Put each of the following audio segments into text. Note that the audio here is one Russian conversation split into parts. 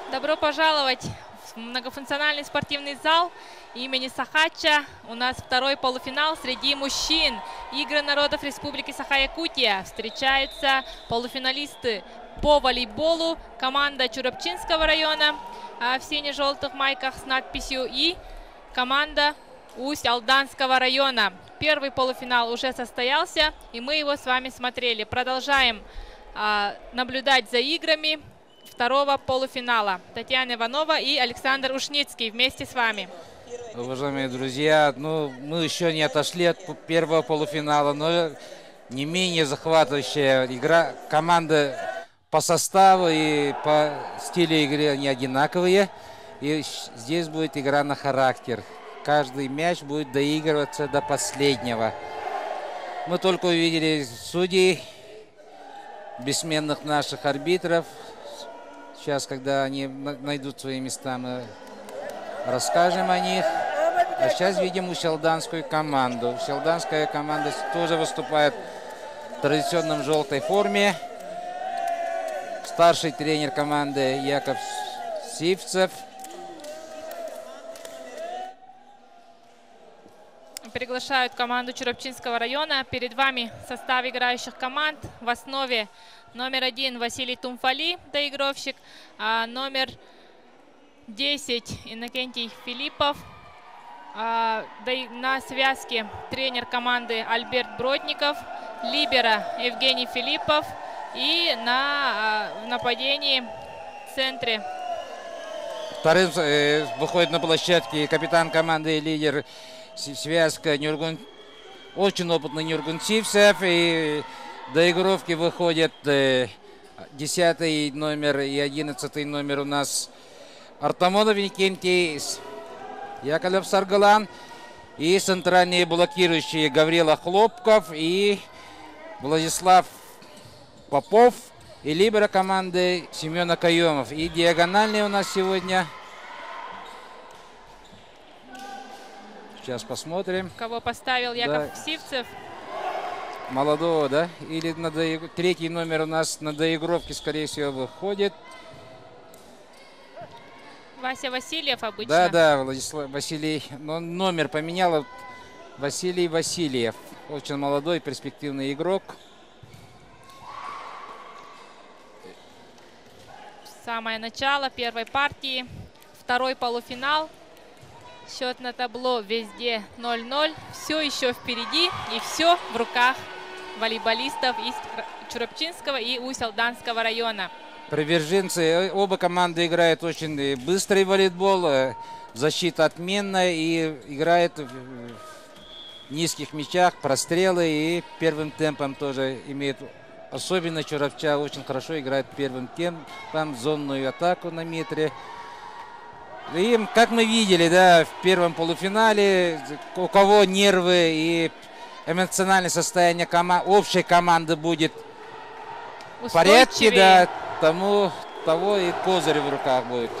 Добро пожаловать в многофункциональный спортивный зал имени Сахача. У нас второй полуфинал среди мужчин. Игры народов Республики Саха-Якутия. Встречаются полуфиналисты по волейболу. Команда Чурапчинского района в сине-желтых майках с надписью и команда Усть-Алданского района. Первый полуфинал уже состоялся, и мы его с вами смотрели. Продолжаем наблюдать за играми второго полуфинала. Татьяна Иванова и Александр Ушницкий вместе с вами. Уважаемые друзья, мы еще не отошли от первого полуфинала, но не менее захватывающая игра. Команды по составу и по стилю игры они одинаковые. И здесь будет игра на характер. Каждый мяч будет доигрываться до последнего. Мы только увидели судей, бессменных наших арбитров. Сейчас, когда они найдут свои места, мы расскажем о них. А сейчас видим Усть-Алданскую команду. Усть-Алданская команда тоже выступает в традиционном желтой форме. Старший тренер команды Яков Сивцев. Приглашают команду Чурапчинского района. Перед вами состав играющих команд. В основе номер 1 Василий Тумфали, доигровщик. Номер 10 Иннокентий Филиппов. На связке тренер команды Альберт Бродников. Либеро Евгений Филиппов. И на нападении в центре. Вторым выходит на площадке капитан команды и лидер связка очень опытный Нюргун Сивцев. И доигровки выходят 10 номер и 11 номер у нас Артамонов Иннокентий, Яковлев Саргалан. И центральные блокирующие Гаврила Хлопков и Владислав Попов. И либеро команды Семен Акаемов. И диагональные у нас сегодня. Сейчас посмотрим. Кого поставил Яков Сивцев. Молодого, да? Или третий номер у нас на доигровке, скорее всего, выходит. Вася Васильев обычно. Да, Владислав Василий. Но номер поменял. Василий Васильев. Очень молодой, перспективный игрок. Самое начало первой партии. Второй полуфинал. Счет на табло везде 0-0. Все еще впереди и все в руках волейболистов из Чурапчинского и Усть-Алданского района. Приверженцы, оба команды играют очень быстрый волейбол. Защита отменная и играет в низких мячах, прострелы. И первым темпом тоже имеет. Особенно Чурапча очень хорошо играет первым темпом, зонную атаку на метре. И, как мы видели, да, в первом полуфинале, у кого нервы и эмоциональное состояние общей команды будет в порядке, да, того и козырь в руках будет.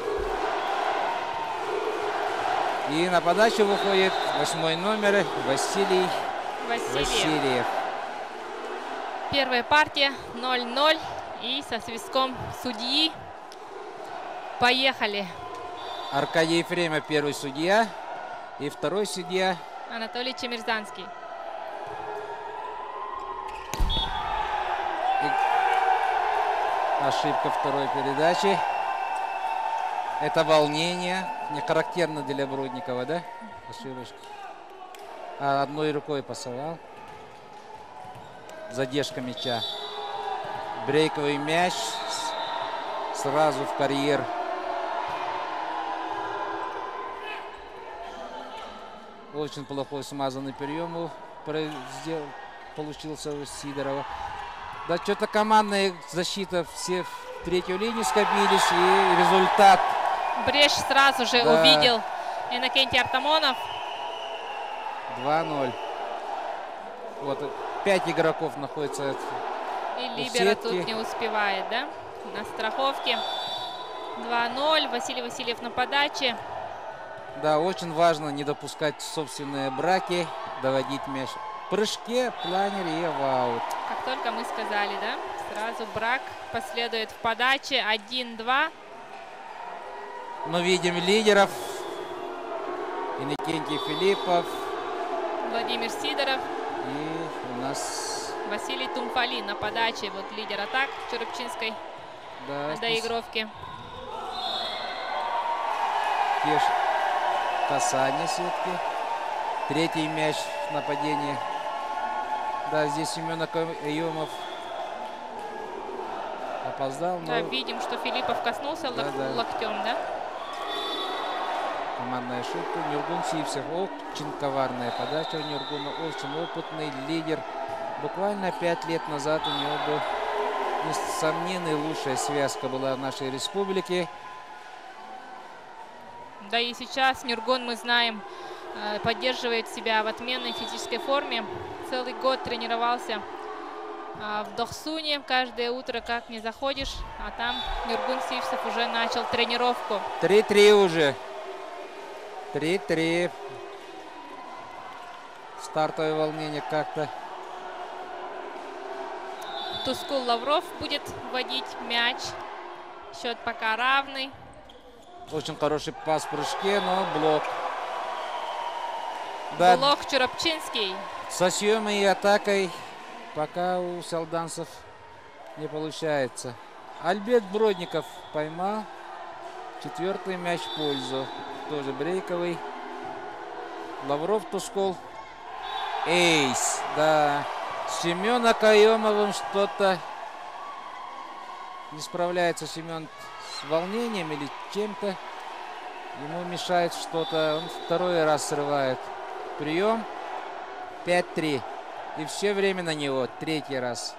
И на подачу выходит 8 номер Василий Васильев. Первая партия 0-0 и со свистком судьи. Поехали. Аркадий Ефремов первый судья. И второй судья Анатолий Чемерзанский. Ошибка второй передачи. Это волнение. Не характерно для Бродникова, да? Ошибочка. Одной рукой пасовал. Задержка мяча. Брейковый мяч. Сразу в карьер. Очень плохой смазанный прием получился у Сидорова. Да, что-то командная защита, все в третью линию скопились. И результат. Брешь сразу же увидел Иннокентий Артамонов. 2-0. Вот 5 игроков находится. И либеро тут не успевает, да? На страховке. 2-0. Василий Васильев на подаче. Да, очень важно не допускать собственные браки, доводить мяч в прыжке, планер и в аут. Как только мы сказали, да? Сразу брак последует в подаче. 1-2. Мы видим лидеров. Иннокентий Филиппов. Владимир Сидоров. И у нас Василий Тумфали на подаче. Вот лидер атак Черепчинской доигровки. Касание сетки. Третий мяч в нападении. Да, здесь Семен Акаемов опоздал. Но... Да, видим, что Филиппов коснулся локтем, да? Командная ошибка. Нюргун Сивцев. Очень коварная подача у Нюргуна. Очень опытный лидер. Буквально 5 лет назад у него был, несомненно, лучшая связка была в нашей республике. Да и сейчас Нюргун, мы знаем, поддерживает себя в отменной физической форме. Целый год тренировался в Дохсуне. Каждое утро, как не заходишь, а там Нюргун Сивцев уже начал тренировку. 3-3 уже. 3-3. Стартовое волнение как-то. Тускул Лавров будет вводить мяч. Счет пока равный. Очень хороший пас в прыжке, но блок. Да. Блок Черепчинский. Со съемом и атакой пока у салданцев не получается. Альберт Бродников поймал. 4-й мяч в пользу. Тоже брейковый. Лавров, Тускул. Эйс. Да. С Семеном Акаемовым что-то не справляется Семен с волнением или чем-то. Ему мешает что-то. Он второй раз срывает прием. 5-3. И все время на него. Третий раз.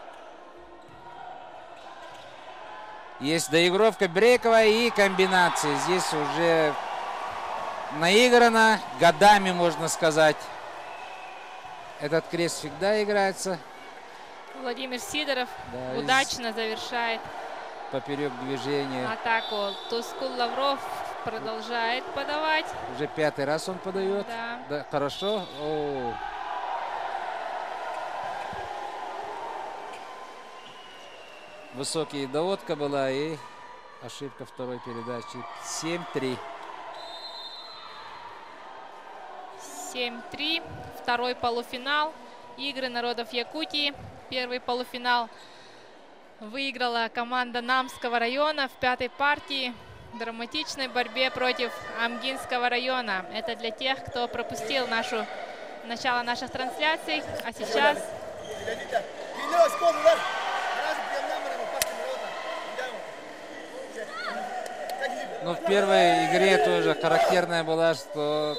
Есть доигровка брейковая и комбинации. Здесь уже наиграно. Годами, можно сказать. Этот крест всегда играется. Владимир Сидоров удачно завершает поперек движения атаку. Тускул Лавров продолжает подавать. Уже 5-й раз он подает. Да, хорошо. Высокая доводка была и ошибка второй передачи. 7-3. 7-3. Второй полуфинал. Игры народов Якутии. Первый полуфинал выиграла команда Намского района в 5-й партии в драматичной борьбе против Амгинского района. Это для тех, кто пропустил начало наших трансляций. А сейчас... Ну, в первой игре тоже характерная была, что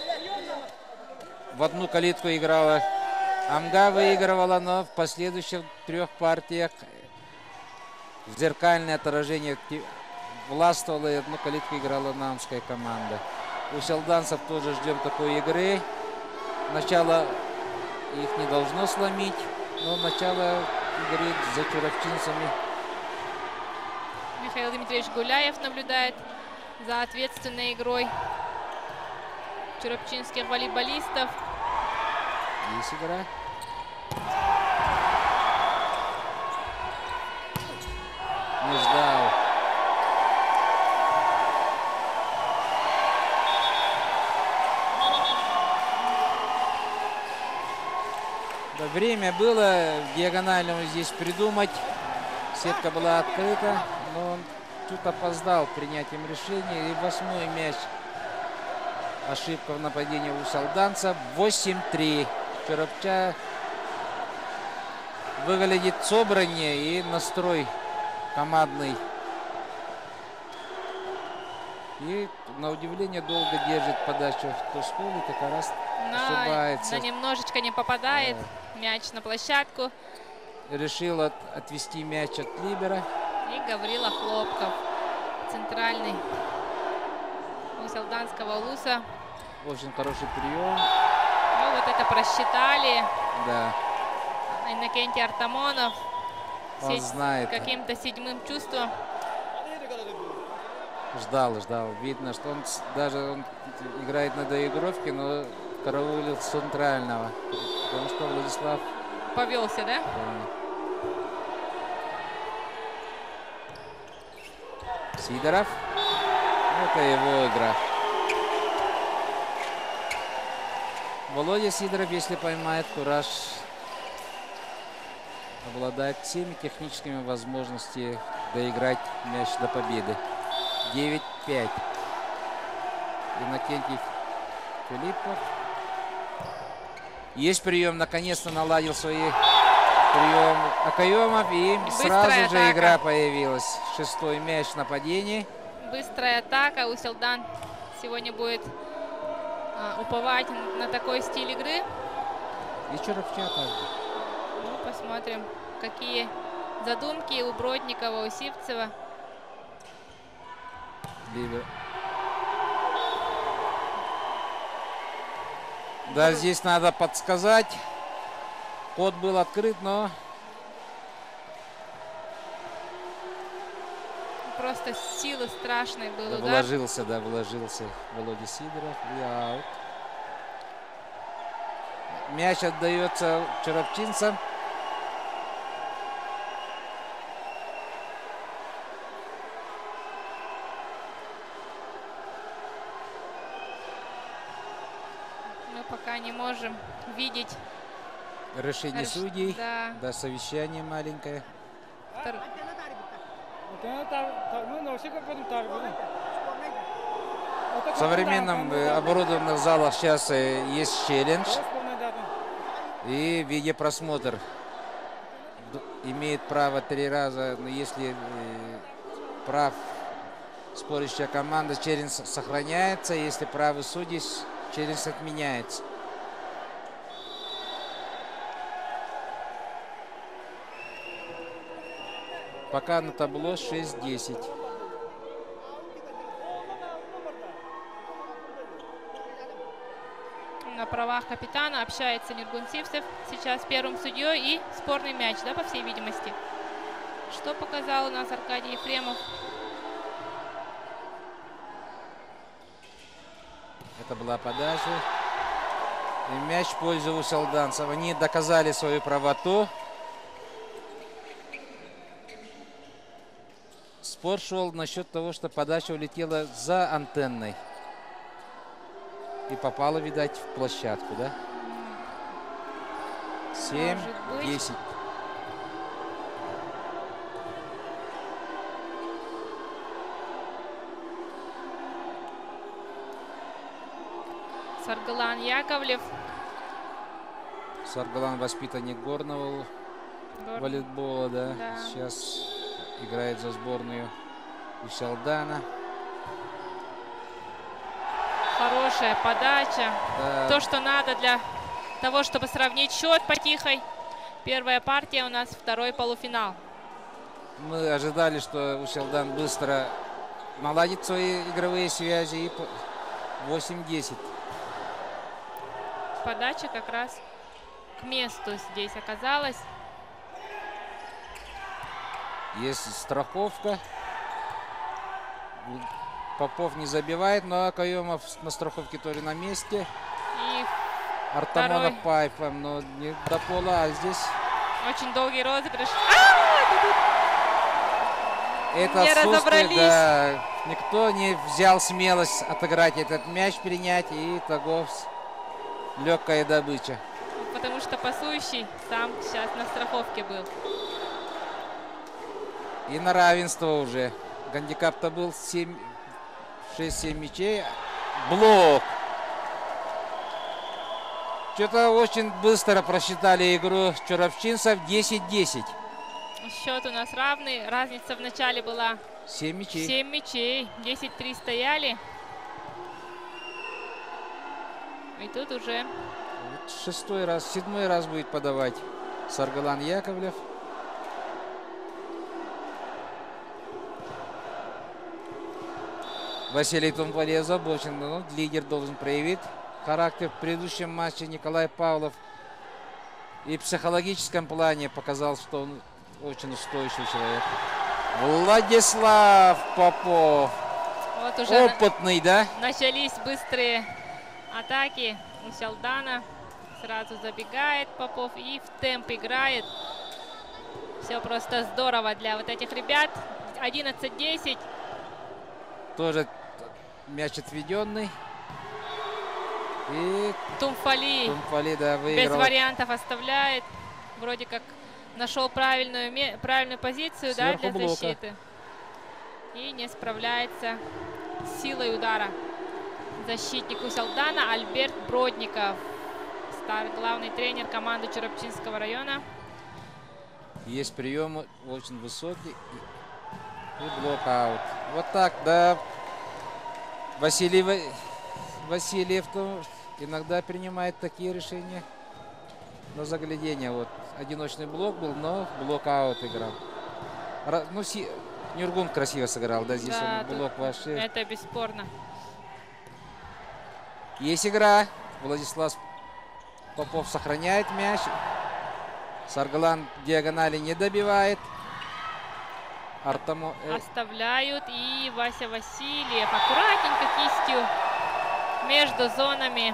в одну калитку играла Амга, выигрывала, но в последующих 3 партиях зеркальное отражение властвовало, и одну калитку играла намская команда. У селданцев тоже ждем такой игры. Начало их не должно сломить, но начало игры за черепчинцами. Михаил Дмитриевич Гуляев наблюдает за ответственной игрой черепчинских волейболистов. Есть игра. Не ждал. Да, время было диагональному здесь придумать. Сетка была открыта, но он тут опоздал принятием решения. И 8-й мяч. Ошибка в нападении у салданца. 8-3. Черепча выглядит собраннее, и настрой командный. И на удивление долго держит подачу в Тускул, и как раз ошибается. Но немножечко не попадает мяч на площадку. Решил отвести мяч от либера. И Гаврила Хлопков, центральный у Салданского Улуса. Очень хороший прием. Ну, вот это просчитали. Да. Иннокентий Артамонов. Он знает. Каким-то 7-м чувством. Ждал. Видно, что он даже играет на доигровке, но караулил центрального. Потому что Владислав... Повелся, да? Сидоров. Это его игра. Володя Сидоров, если поймает кураж, обладает всеми техническими возможностями доиграть мяч до победы. 9-5. Иннокентий Филиппов. Есть прием. Наконец-то наладил свои приемы Акаемов. И сразу же атака. игра появилась. 6-й мяч в нападении. Быстрая атака. Уселдан сегодня будет уповать на такой стиль игры. И Чоровча также. Ну, посмотрим, какие задумки у Бродникова, у Сивцева. Ливер. Да, здесь надо подсказать. Ход был открыт, но... Просто силы страшной был удар. Вложился Володя Сидоров. И аут. Мяч отдается чоровчинцам. Мы пока не можем видеть Решение судей. Да. Да, совещание маленькое. В современном оборудованных залах сейчас есть челлендж. И видеопросмотр. Имеет право 3 раза, но если прав спорящая команда, челлендж сохраняется. Если правы судьи, челлендж отменяется. Пока на табло 6-10. На правах капитана общается Ниргун Сивцев сейчас с первым судьей. И спорный мяч, да, по всей видимости. Что показал у нас Аркадий Ефремов? Это была подача. И мяч в пользу уселданцев. Они доказали свою правоту. Спор шел насчет того, что подача улетела за антенной. И попала, видать, в площадку, да? 7-10. Саргалан Яковлев. Саргалан воспитанник горного волейбола, да? Да. Сейчас играет за сборную Уселдана. Хорошая подача. Да. То, что надо для того, чтобы сравнить счет по тихой. Первая партия у нас, второй полуфинал. Мы ожидали, что Уселдан быстро наладит свои игровые связи. И 8-10. Подача как раз к месту здесь оказалась. Есть страховка. Попов не забивает, но Акаемов на страховке тоже на месте. И Артамонов пайпом, но не до пола, а здесь... очень долгий розыгрыш. Это не отсутствие, разобрались. да, никто не взял смелость отыграть этот мяч, принять, и того легкая добыча. Потому что пасующий сам сейчас на страховке был. И на равенство уже. Гандикап-то был 6-7 мячей. Блок. Что-то очень быстро просчитали игру чоровчинцев. 10-10. Счет у нас равный. Разница в начале была 7 мячей. 7 мячей. 10-3 стояли. И тут уже... Седьмой раз будет подавать Саргалан Яковлев. Василий Тумполи озабочен, но лидер должен проявить характер. В предыдущем матче Николай Павлов и в психологическом плане показал, что он очень устойчивый человек. Владислав Попов. Вот уже опытный, да? начались быстрые атаки у Уселдана. Сразу забегает Попов и в темп играет. Все просто здорово для вот этих ребят. 11-10. Тоже мяч отведенный. И Тумфали да, без выиграл. вариантов оставляет. Вроде как нашел правильную позицию, да, для блока. защиты. И не справляется с силой удара защитник Усалдана Альберт Бродников. Главный тренер команды Чурапчинского района. Есть приемы очень высокий. И блокаут. Вот так, да. Васильев иногда принимает такие решения. Но заглядение. Вот одиночный блок был, но блокаут играл. Ну, Нюргун красиво сыграл, да, здесь да, он блок вообще. Это бесспорно. Есть игра. Владислав Попов сохраняет мяч. Саргалан диагонали не добивает. Оставляют. И Вася Васильев аккуратненько кистью между зонами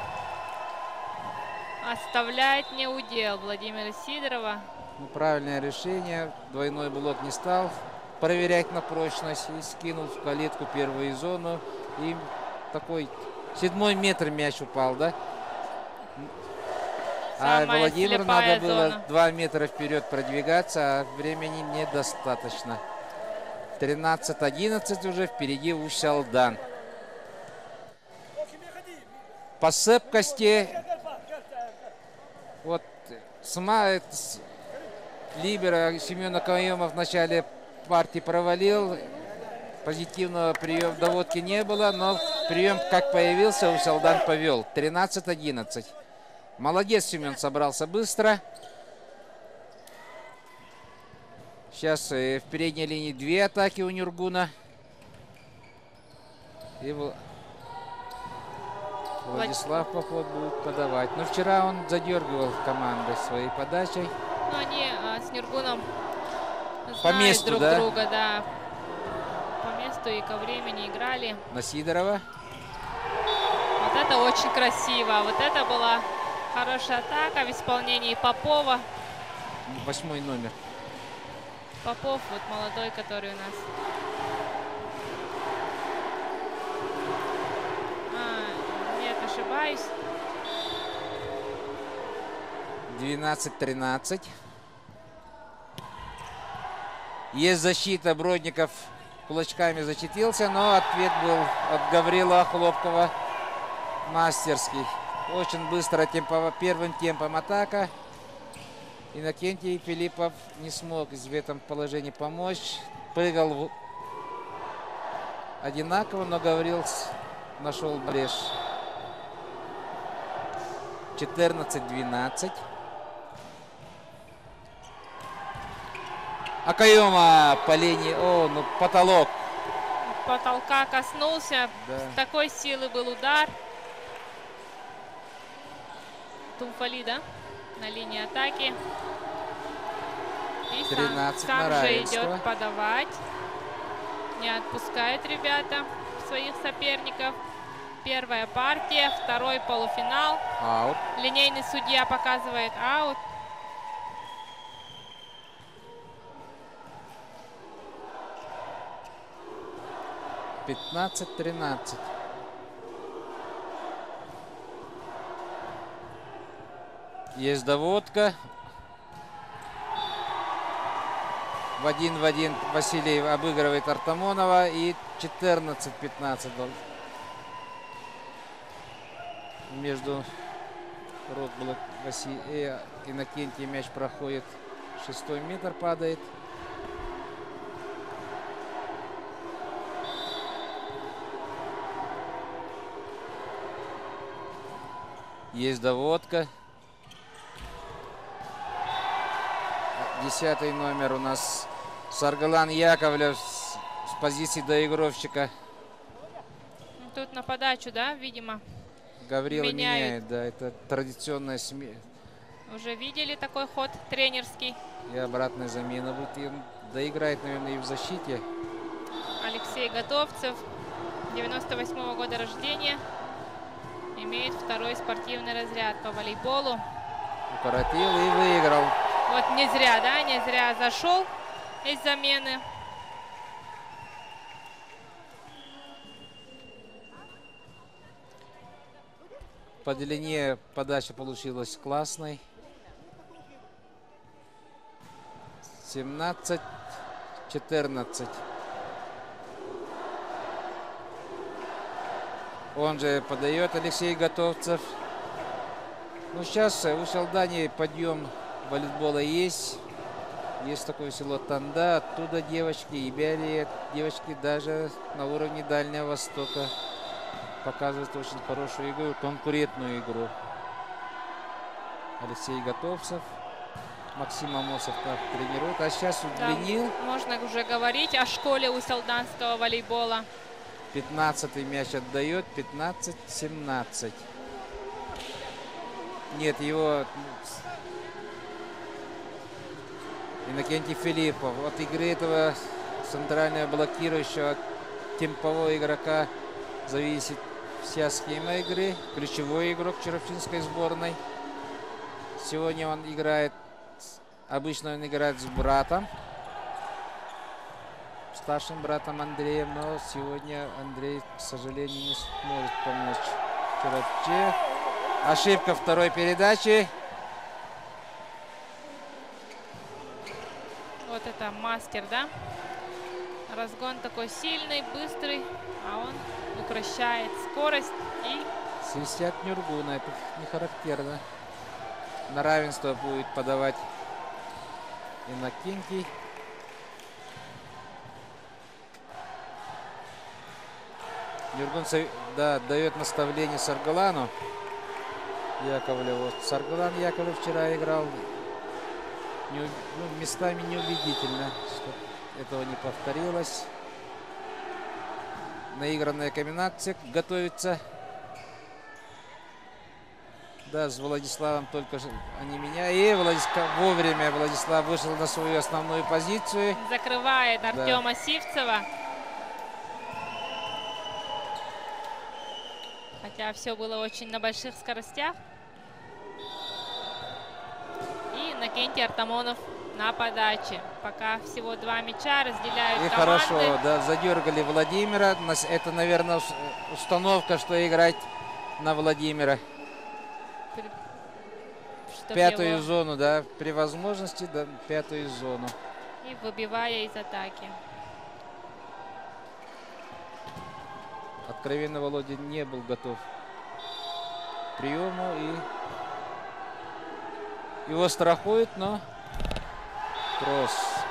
оставляет неудел Владимира Сидорова. Ну, правильное решение. Двойной блок не стал проверять на прочность. И скинул в калитку первую зону. И такой 7-й метр мяч упал, да? А Владимиру надо было 2 метра вперед продвигаться, а времени недостаточно. 13-11 уже впереди Усалдан. По цепкости вот сама либера Семен Акаемов в начале партии провалил. Позитивного приема доводки не было, но прием как появился, Усалдан повел. 13-11. Молодец, Семен собрался быстро. Сейчас в передней линии 2 атаки у Нюргуна. И Владислав Попов будет подавать. Но вчера он задергивал команды своей подачей. Ну, они с Нюргуном по месту, друг да? друга, да. По месту и ко времени играли. На Сидорова. Вот это очень красиво. Вот это была хорошая атака в исполнении Попова. 8-й номер. Попов, вот молодой, который у нас. Нет, ошибаюсь. 12-13. Есть защита. Бродников кулачками защитился, но ответ был от Гаврила Хлопкова мастерский. Очень быстро первым темпом атака. Иннокентий Филиппов не смог в этом положении помочь. Прыгал одинаково, но Гаврил нашел брешь. 14-12. Акаема по линии. О, ну потолок. Потолка коснулся. Да. Такой силы был удар. Тумфали, да? На линии атаки. И сам же идет подавать. Не отпускает ребята своих соперников. Первая партия, второй полуфинал. Аут. Линейный судья показывает аут. — 15-13. Есть доводка. В один Васильев обыгрывает Артамонова. И 14-15. Между Ротбулак и Иннокентий мяч проходит. 6-й метр падает. Есть доводка. 10-й номер у нас Саргалан Яковлев с позиции доигровщика. Тут на подачу, да, видимо. Гаврила меняет, да, это традиционная смена. Уже видели такой ход тренерский. И обратная замена будет. И доиграет, наверное, и в защите. Алексей Готовцев, 98-го года рождения. Имеет второй спортивный разряд по волейболу. Укоротил и выиграл. Вот не зря, да, не зря зашел из замены. по длине подача получилась классной. 17-14. Он же подает Алексей Готовцев. Ну, сейчас у Салдани подъем волейбола есть. Есть такое село Танда. Оттуда девочки и Бялия. Девочки даже на уровне Дальнего Востока показывают очень хорошую игру, конкурентную игру. Алексей Готовцев. Максим Амосов так тренирует. А сейчас удлинил. Да, можно уже говорить о школе усалданского волейбола. 15-й мяч отдает. 15-17. Нет, его Иннокентий Филиппов. От игры этого центрального блокирующего темпового игрока зависит вся схема игры. Ключевой игрок черновчинской сборной. Сегодня он играет, обычно он играет с братом, старшим братом Андреем, но сегодня Андрей, к сожалению, не сможет помочь Черновче. Ошибка второй передачи. Вот это мастер, да? Разгон такой сильный, быстрый, а он укращает скорость и... Свистят Нюргуна, это не характерно. На равенство будет подавать Иннокентий. Нюргун, да, дает наставление Саргалану Яковлеву. Саргалан Яковлев вчера играл местами неубедительно, чтобы этого не повторилось. Наигранная комбинация готовится. Да, с Владиславом только они меня. И вовремя Владислав вышел на свою основную позицию. Закрывает Артема Сивцева. Хотя все было очень на больших скоростях. И Иннокентий Артамонов на подаче. Пока всего 2 мяча разделяют и команды. Хорошо, да, задергали Владимира. Это, наверное, установка, что играть на Владимира. Пятую зону, да, при возможности, да, пятую зону. И выбивая из атаки. Откровенно Володя не был готов к приему. И его страхуют, но кросс.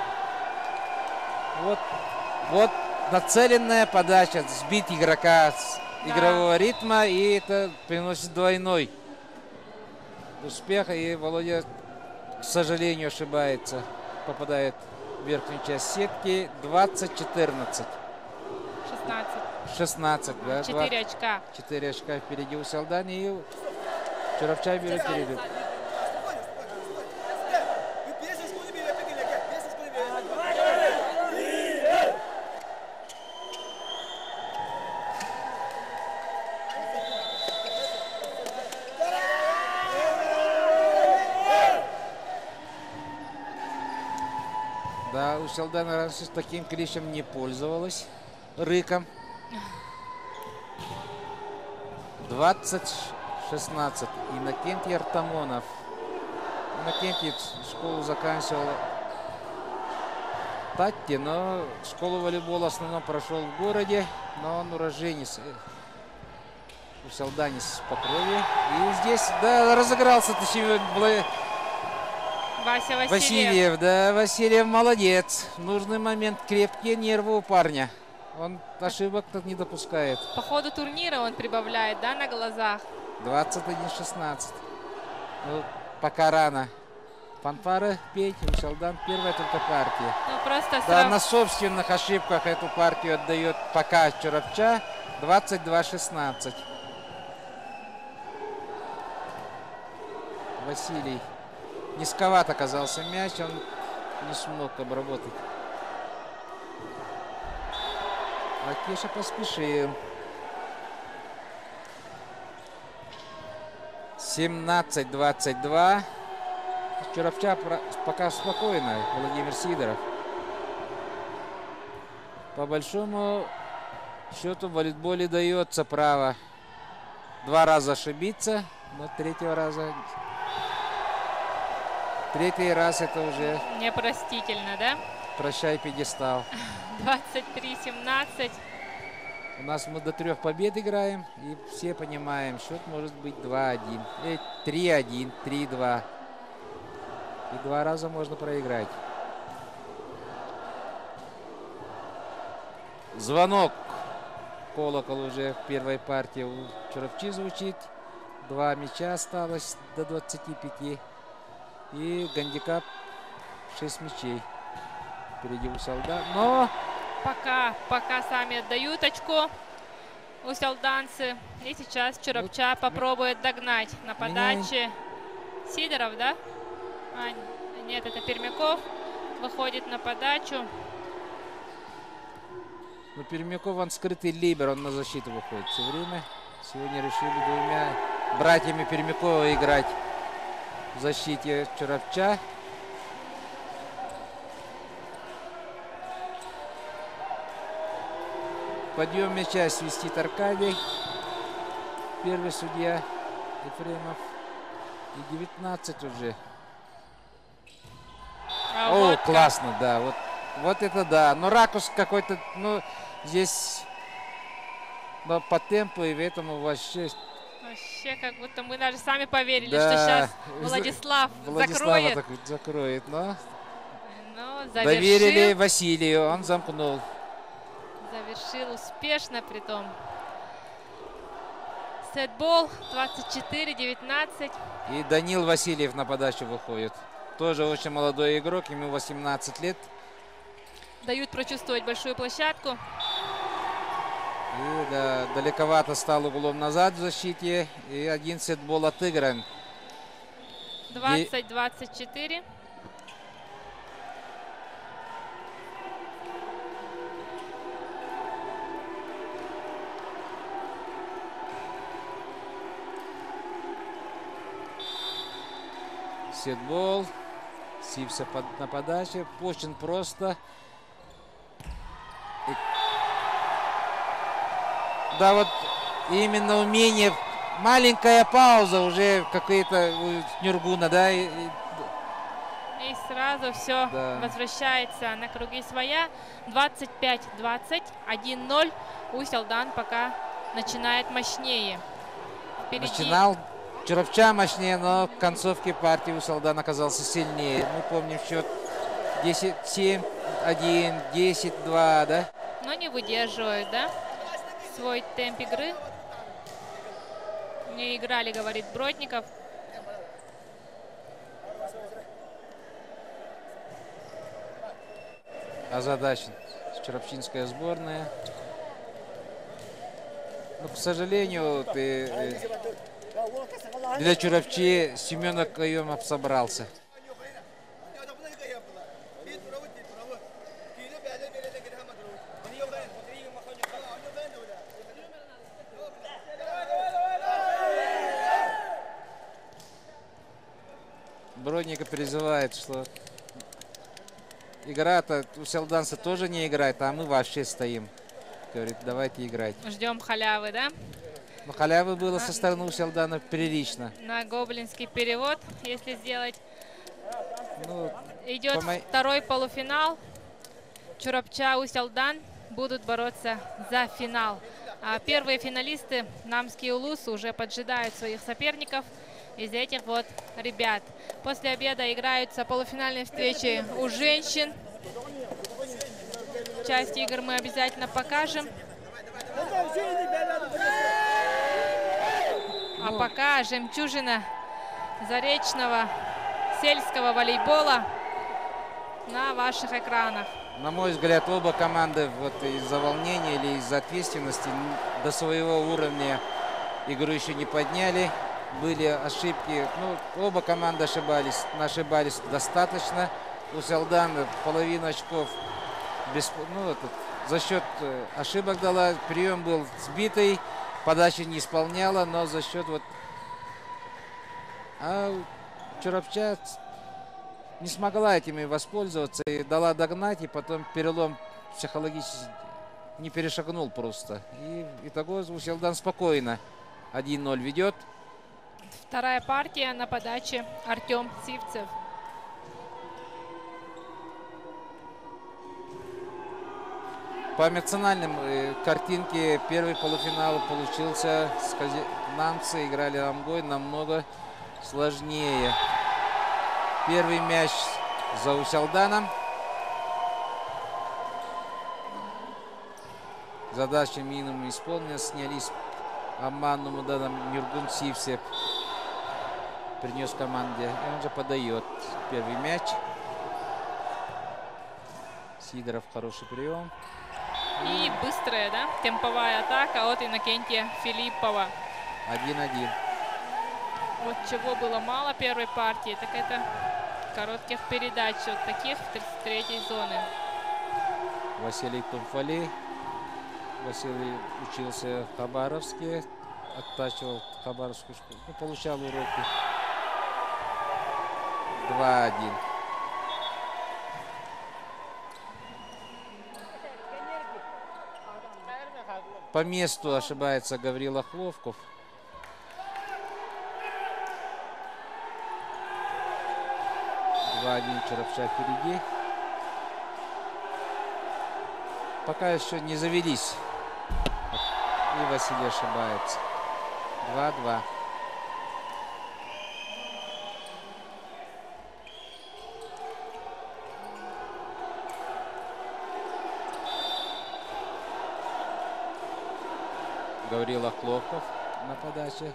Вот нацеленная подача. Сбить игрока с игрового ритма. И это приносит двойной успех. И Володя, к сожалению, ошибается. Попадает в верхнюю часть сетки. 20-14. 16, да. 4 очка. 4 очка впереди у Салдани. И Черновча берет перерыв. Да, у Салдана раньше с таким кличем не пользовалась. Рыком. 20-16. Иннокентий Артамонов. Иннокентий школу заканчивал в Татте, но школу волейбола в основном прошел в городе. Но он уроженец у Салдани с Покровья. И здесь, да, разыгрался Вася Васильев. Да, Васильев молодец. В нужный момент крепкие нервы у парня. Он ошибок-то не допускает. По ходу турнира он прибавляет, да, на глазах. 21-16. Ну, пока рано. Фанфары петь, у Салдан первая только партия. Ну, просто да, на собственных ошибках эту партию отдает пока Черновча. 22-16. Василий. Низковат оказался мяч, он не смог обработать. Акеша поспешил. 17-22. Черновча пока спокойно. Владимир Сидоров. По большому счету в волейболе дается право 2 раза ошибиться, но третий раз это уже Непростительно, да? прощай пьедестал. 23-17. У нас мы до 3 побед играем, и все понимаем, счет может быть 2-1, 3-1, 3-2. И 2 раза можно проиграть. Звонок. Колокол уже в первой партии у Чоровчи звучит. 2 мяча осталось до 25. И гандикап 6 мячей. Впереди у солдат. Но Пока сами отдают очко усялданцы. И сейчас Чоровча попробует догнать на подаче. Сидоров, да? Нет, это Пермяков. Выходит на подачу. Но Пермяков, он скрытый либер, он на защиту выходит все время. Сегодня решили 2 братьями Пермякова играть в защите Чоровча. Подъем мяча свистит Аркадий. Первый судья Ефремов. И 19 уже. О, вот классно, как. Да. Вот это да. Но ракурс какой-то, ну, здесь, но по темпу и в этом вообще как будто мы даже сами поверили, да. Что сейчас Владислав закроет. Но завершил. Доверили Василию, он замкнул. Завершил успешно, притом. Сетбол 24-19. И Данил Васильев на подачу выходит. Тоже очень молодой игрок, ему 18 лет. Дают прочувствовать большую площадку. И да, далековато стал углом назад в защите. И один сетбол отыгран. 20-24. Сетбол. Сився на подаче. Очень просто. Да, вот именно умение. Маленькая пауза уже какая-то у Нюргуна, да. И сразу все возвращается на круги своя. 25-20. 1-0. Усялдан пока начинает мощнее. Впереди. Начинал Чоровча мощнее, но в концовке партии Усялдан оказался сильнее. Мы помним счет 10-7, 1, 10-2, да? Но не выдерживают, да, свой темп игры. Не играли, говорит Бродников. Озадачен Чоровчинская сборная. Но, к сожалению, для Чоровчи Семен Каемов собрался. Бродников призывает, что игра-то у селданца тоже не играет, а мы вообще стоим. Говорит, давайте играть. Ждем халявы, да? Но халявы было со стороны Усялдана прилично. На гоблинский перевод, если сделать. Ну, идет второй полуфинал. Чоровча, Усялдан будут бороться за финал. А первые финалисты, Намский Улус, уже поджидают своих соперников из этих вот ребят. После обеда играются полуфинальные встречи у женщин. Часть игр мы обязательно покажем. А пока жемчужина заречного сельского волейбола на ваших экранах. На мой взгляд, оба команды вот из-за волнения или из-за ответственности до своего уровня игру еще не подняли. Были ошибки. Ну, оба команды ошибались достаточно. Усялдан половину очков за счет ошибок дала. Прием был сбитый, подача не исполняла, но за счет вот... А Чоровча не смогла этими воспользоваться и дала догнать, и потом перелом психологически не перешагнул просто. И итого Усялдан спокойно 1-0 ведет. Вторая партия на подаче Артем Сивцев. По эмоциональным картинке первый полуфинал получился. Намцы играли Амгой намного сложнее. Первый мяч за Усялданом. Задача минимум исполнена. Снялись Аману Муданом Нюргун Сивцев. Принес команде. И он же подает первый мяч. Сидоров хороший прием. И быстрая, да, темповая атака от Иннокентия Филиппова. 1-1. Вот чего было мало первой партии, так это коротких передач вот таких в третьей зоны. Василий Тумфали. Василий учился в Хабаровске. Оттачивал Хабаровскую школу. Ну, получал уроки. 2-1. По месту ошибается Гаврила Хловков. Чарапша впереди. Пока еще не завелись. И Василий ошибается. 2-2. Гаврила Хлопков на подаче.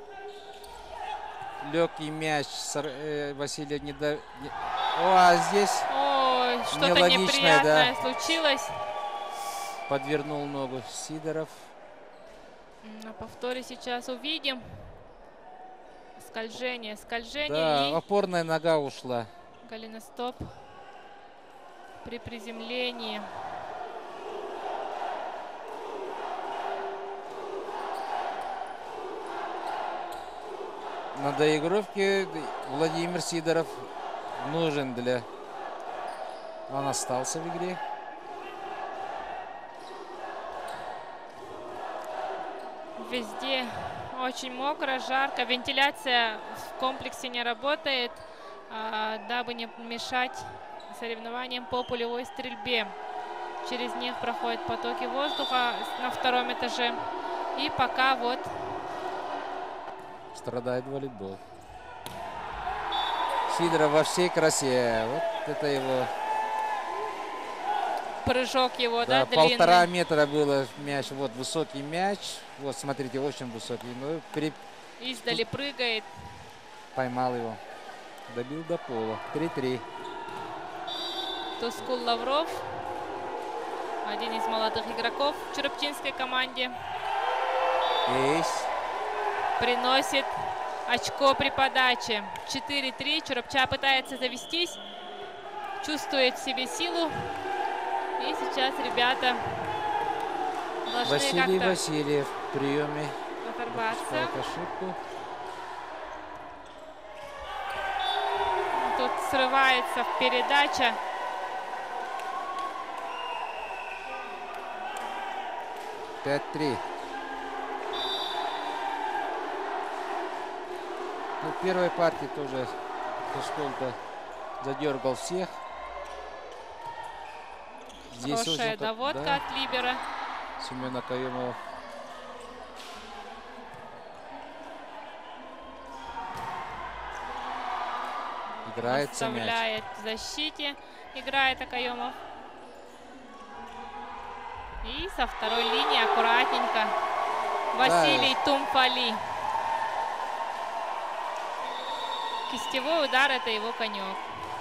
Легкий мяч. Василий не до... а здесь... Ой, что-то нелогичное, неприятное да, случилось. Подвернул ногу Сидоров. На повторе сейчас увидим. Скольжение, Да, и опорная нога ушла. голеностоп при приземлении. На доигровке Владимир Сидоров нужен для... Он остался в игре. Везде очень мокро, жарко. Вентиляция в комплексе не работает, дабы не мешать соревнованиям по пулевой стрельбе. Через них проходят потоки воздуха на втором этаже. И пока вот... Страдает волейбол. Сидоров во всей красе. Вот это его... Прыжок его, да, длинный. 1,5 метра было мяч. Вот высокий мяч. Вот, смотрите, очень высокий. Ну, издали прыгает. Поймал его. Добил до пола. 3-3. Тускул Лавров. Один из молодых игроков в чурапчинской команде. Эйс. Приносит очко при подаче. 4-3. Чурапча пытается завестись. Чувствует в себе силу. И сейчас ребята должны Василий как-то Васильев в приеме. оторваться. Ошибку. Тут срывается передача. (5-3). Ну, в первой партии тоже Тускул-то задергал всех. Здесь Хорошая доводка от либера. Семена Каюмова. Играется мяч. Оставляет в защите. Играет Акаемов. И со второй линии аккуратненько Василий Тумфали. Кистевой удар — это его конек.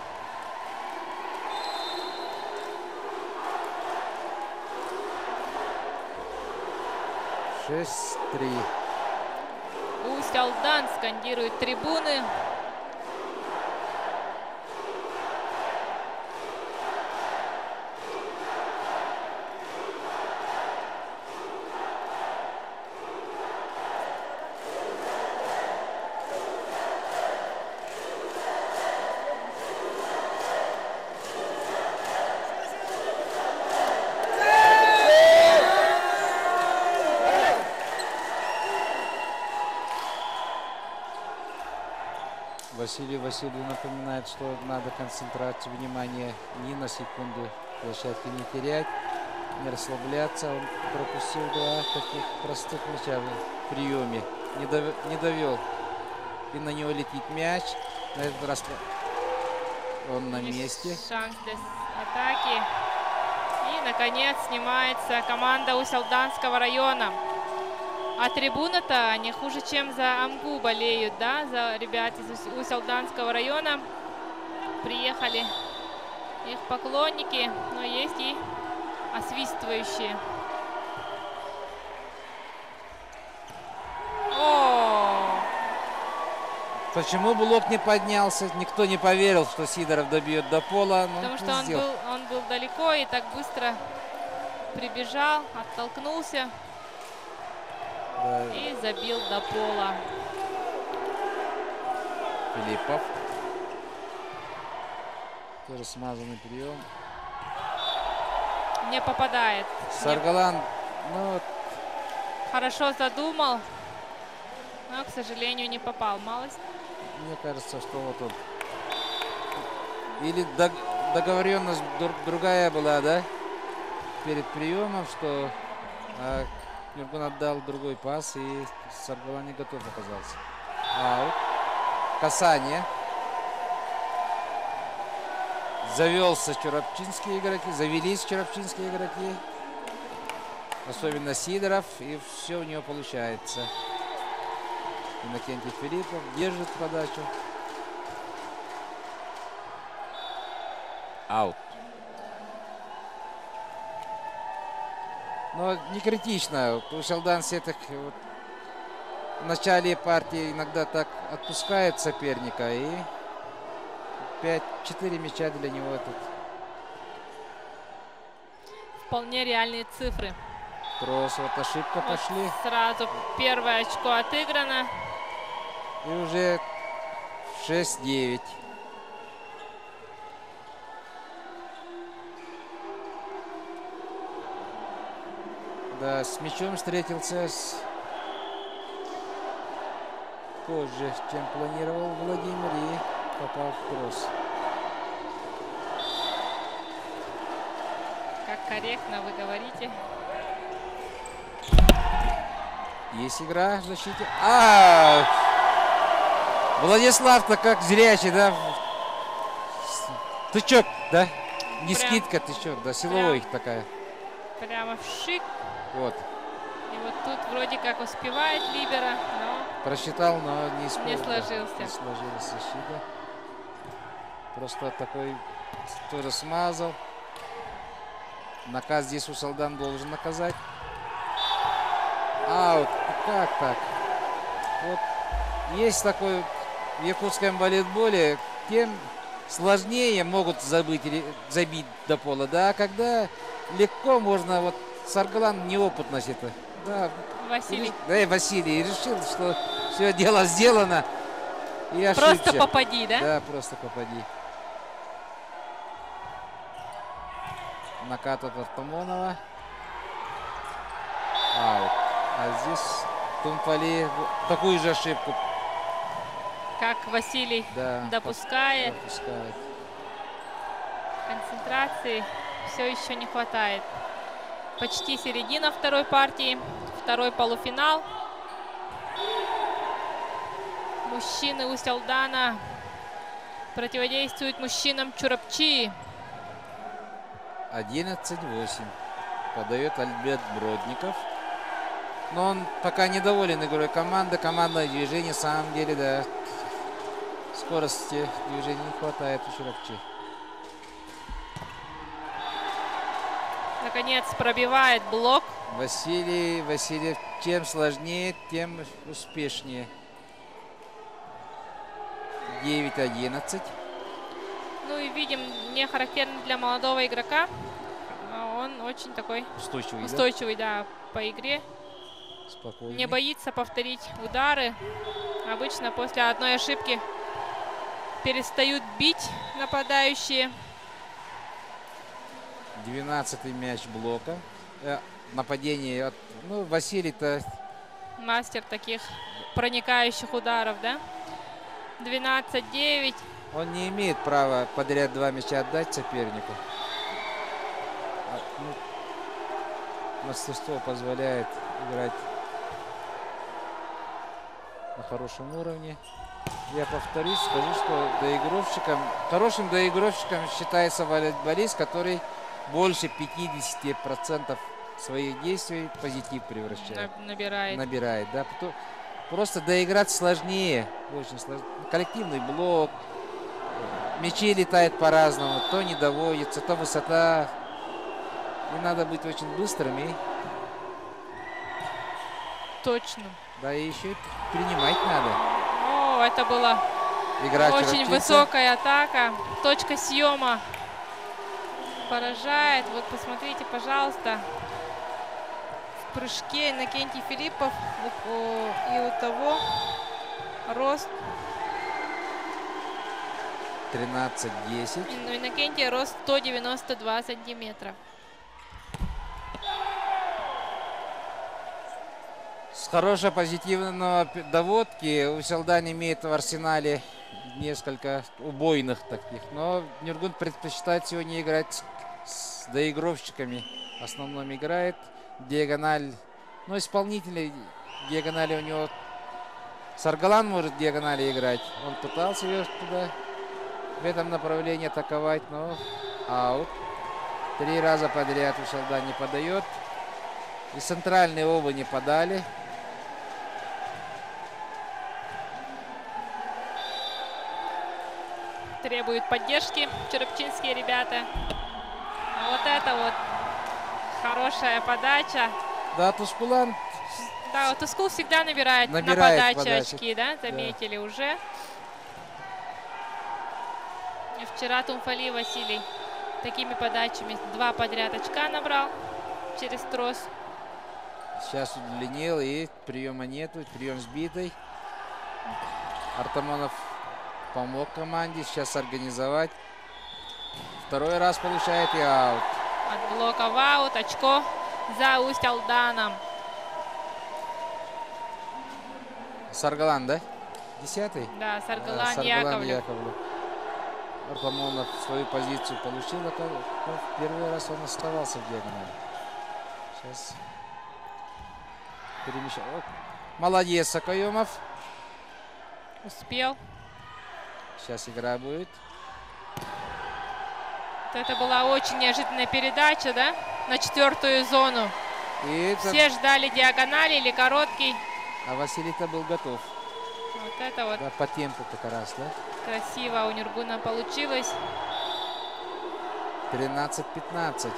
(6-3). Усялдан скандирует трибуны. Василию напоминает, что надо концентрацию, внимание ни на секунду площадки не терять, не расслабляться. Он пропустил два таких простых мяча в приеме. Не довел. И на него летит мяч. На этот раз он на месте. Шанс для атаки. И, наконец, снимается команда Усть-Алданского района. А трибуна-то не хуже, чем за Амгу болеют, да? За ребят из Усть-Алданского района. Приехали их поклонники, но есть и освистывающие. О! Почему блок не поднялся? Никто не поверил, что Сидоров добьет до пола. Потому что он был далеко и так быстро прибежал, оттолкнулся, да. И забил до пола. Филиппов. Тоже смазанный прием. Не попадает. Саргалан, ну, хорошо задумал, но, к сожалению, не попал. Малость. Мне кажется, что вот он. Или договоренность другая была, да? Перед приемом, что Нургун отдал другой пас, и Саргалан не готов оказался. Аут. Касание. Завелся чурапчинские игроки, завелись чурапчинские игроки. Особенно Сидоров, и все у него получается. Иннокентий Филиппов держит подачу. Аут. Но не критично. Усть-Алдан Сетых вот в начале партии иногда так отпускает соперника. И 5-4 мяча для него тут. Вполне реальные цифры. Кросс, вот ошибка вот пошли. Сразу первое очко отыграно. И уже 6-9. Да, с мячом встретился позже, чем планировал Владимир, и попал в кросс. Как корректно вы говорите. Есть игра в защите. Владислав-то как зрячий, да? Тычок, да? Не прям, скидка, тычок, да, силовой прям, такая. Прямо в шик. Вот. И вот тут вроде как успевает либеро, но... Просчитал, но не сложился. Не сложилась защита. Просто такой тоже смазал. Наказ здесь Усть-Алдан должен наказать. Аут. Как так? Вот есть такой в якутском волейболе, тем сложнее могут забить до пола. Да, когда легко можно, вот Саргалан неопытность это. Да, Василий. Да, и Василий решил, что все дело сделано. И ошибся. Просто попади, да? Да, просто попади. Накат от Артамонова. Аут. А здесь Тумфали такую же ошибку. Как Василий допускает. Концентрации все еще не хватает. Почти середина второй партии. Второй полуфинал. Мужчины Усть-Алдана противодействуют мужчинам Чурапчи. 11-8. Подает Альберт Бродников. Но он пока недоволен игрой команды. Командное движение, в самом деле, да. Скорости движения не хватает у Чурапчи. Наконец пробивает блок. Васильев, чем сложнее, тем успешнее. 9-11. Ну и видим, не характерно для молодого игрока. Он очень такой устойчивый, да, по игре. Спокойный. Не боится повторить удары. Обычно после одной ошибки перестают бить нападающие. 12-й мяч блока. Нападение. Ну, Василий-то... Мастер таких проникающих ударов, да? 12-9. Он не имеет права подряд 2 мяча отдать сопернику. Мастерство позволяет играть на хорошем уровне. Я повторюсь, скажу, что хорошим доигровщиком считается волейболист, который больше 50% своих действий в позитив превращает. Набирает, да. Просто доиграть сложнее, очень сложно. Коллективный блок, мячи летают по-разному, то не доводится, то высота. И надо быть очень быстрым и... Точно. Да, и еще и принимать надо. О, это была очень высокая атака. Точка съема поражает. Вот посмотрите, пожалуйста. В прыжке Иннокентий Филиппов. И у того рост. 13-10. У Иннокентия рост 192 сантиметра. С хорошей позитивной доводки Уселдан имеет в арсенале несколько убойных таких. Но Нюргун предпочитает сегодня играть с доигровщиками. В основном играет диагональ. Но исполнительной диагонали у него... Саргалан может диагонали играть. Он пытался ее туда в этом направлении атаковать, но аут. 3 раза подряд Уселдан не подает. И центральные оба не подали. Требуют поддержки черепчинские ребята. Вот это вот хорошая подача. Да, Тускулан. Да, вот Тускул всегда набирает на подаче очки, да? Заметили уже. И вчера Тумфали Василий такими подачами 2 подряд очка набрал через трос. Сейчас удлинил и приема нету, прием сбитый. Артамонов помог команде сейчас организовать. 2-й раз получает и аут. От блока в аут, очко за Усть-Алданом. Саргалан, да? 10-й? Да, Саргалан Яковлев. Артамонов свою позицию получил, а в первый раз он оставался в диагонали. Сейчас перемещает. Молодец, Сакаемов. Успел. Сейчас игра будет. Это была очень неожиданная передача, да? На 4-ю зону. И все ждали диагонали или короткий. А Василий-то был готов. Вот это вот. Да, по темпу как раз, да? Красиво у Нюргуна получилось. 13-15.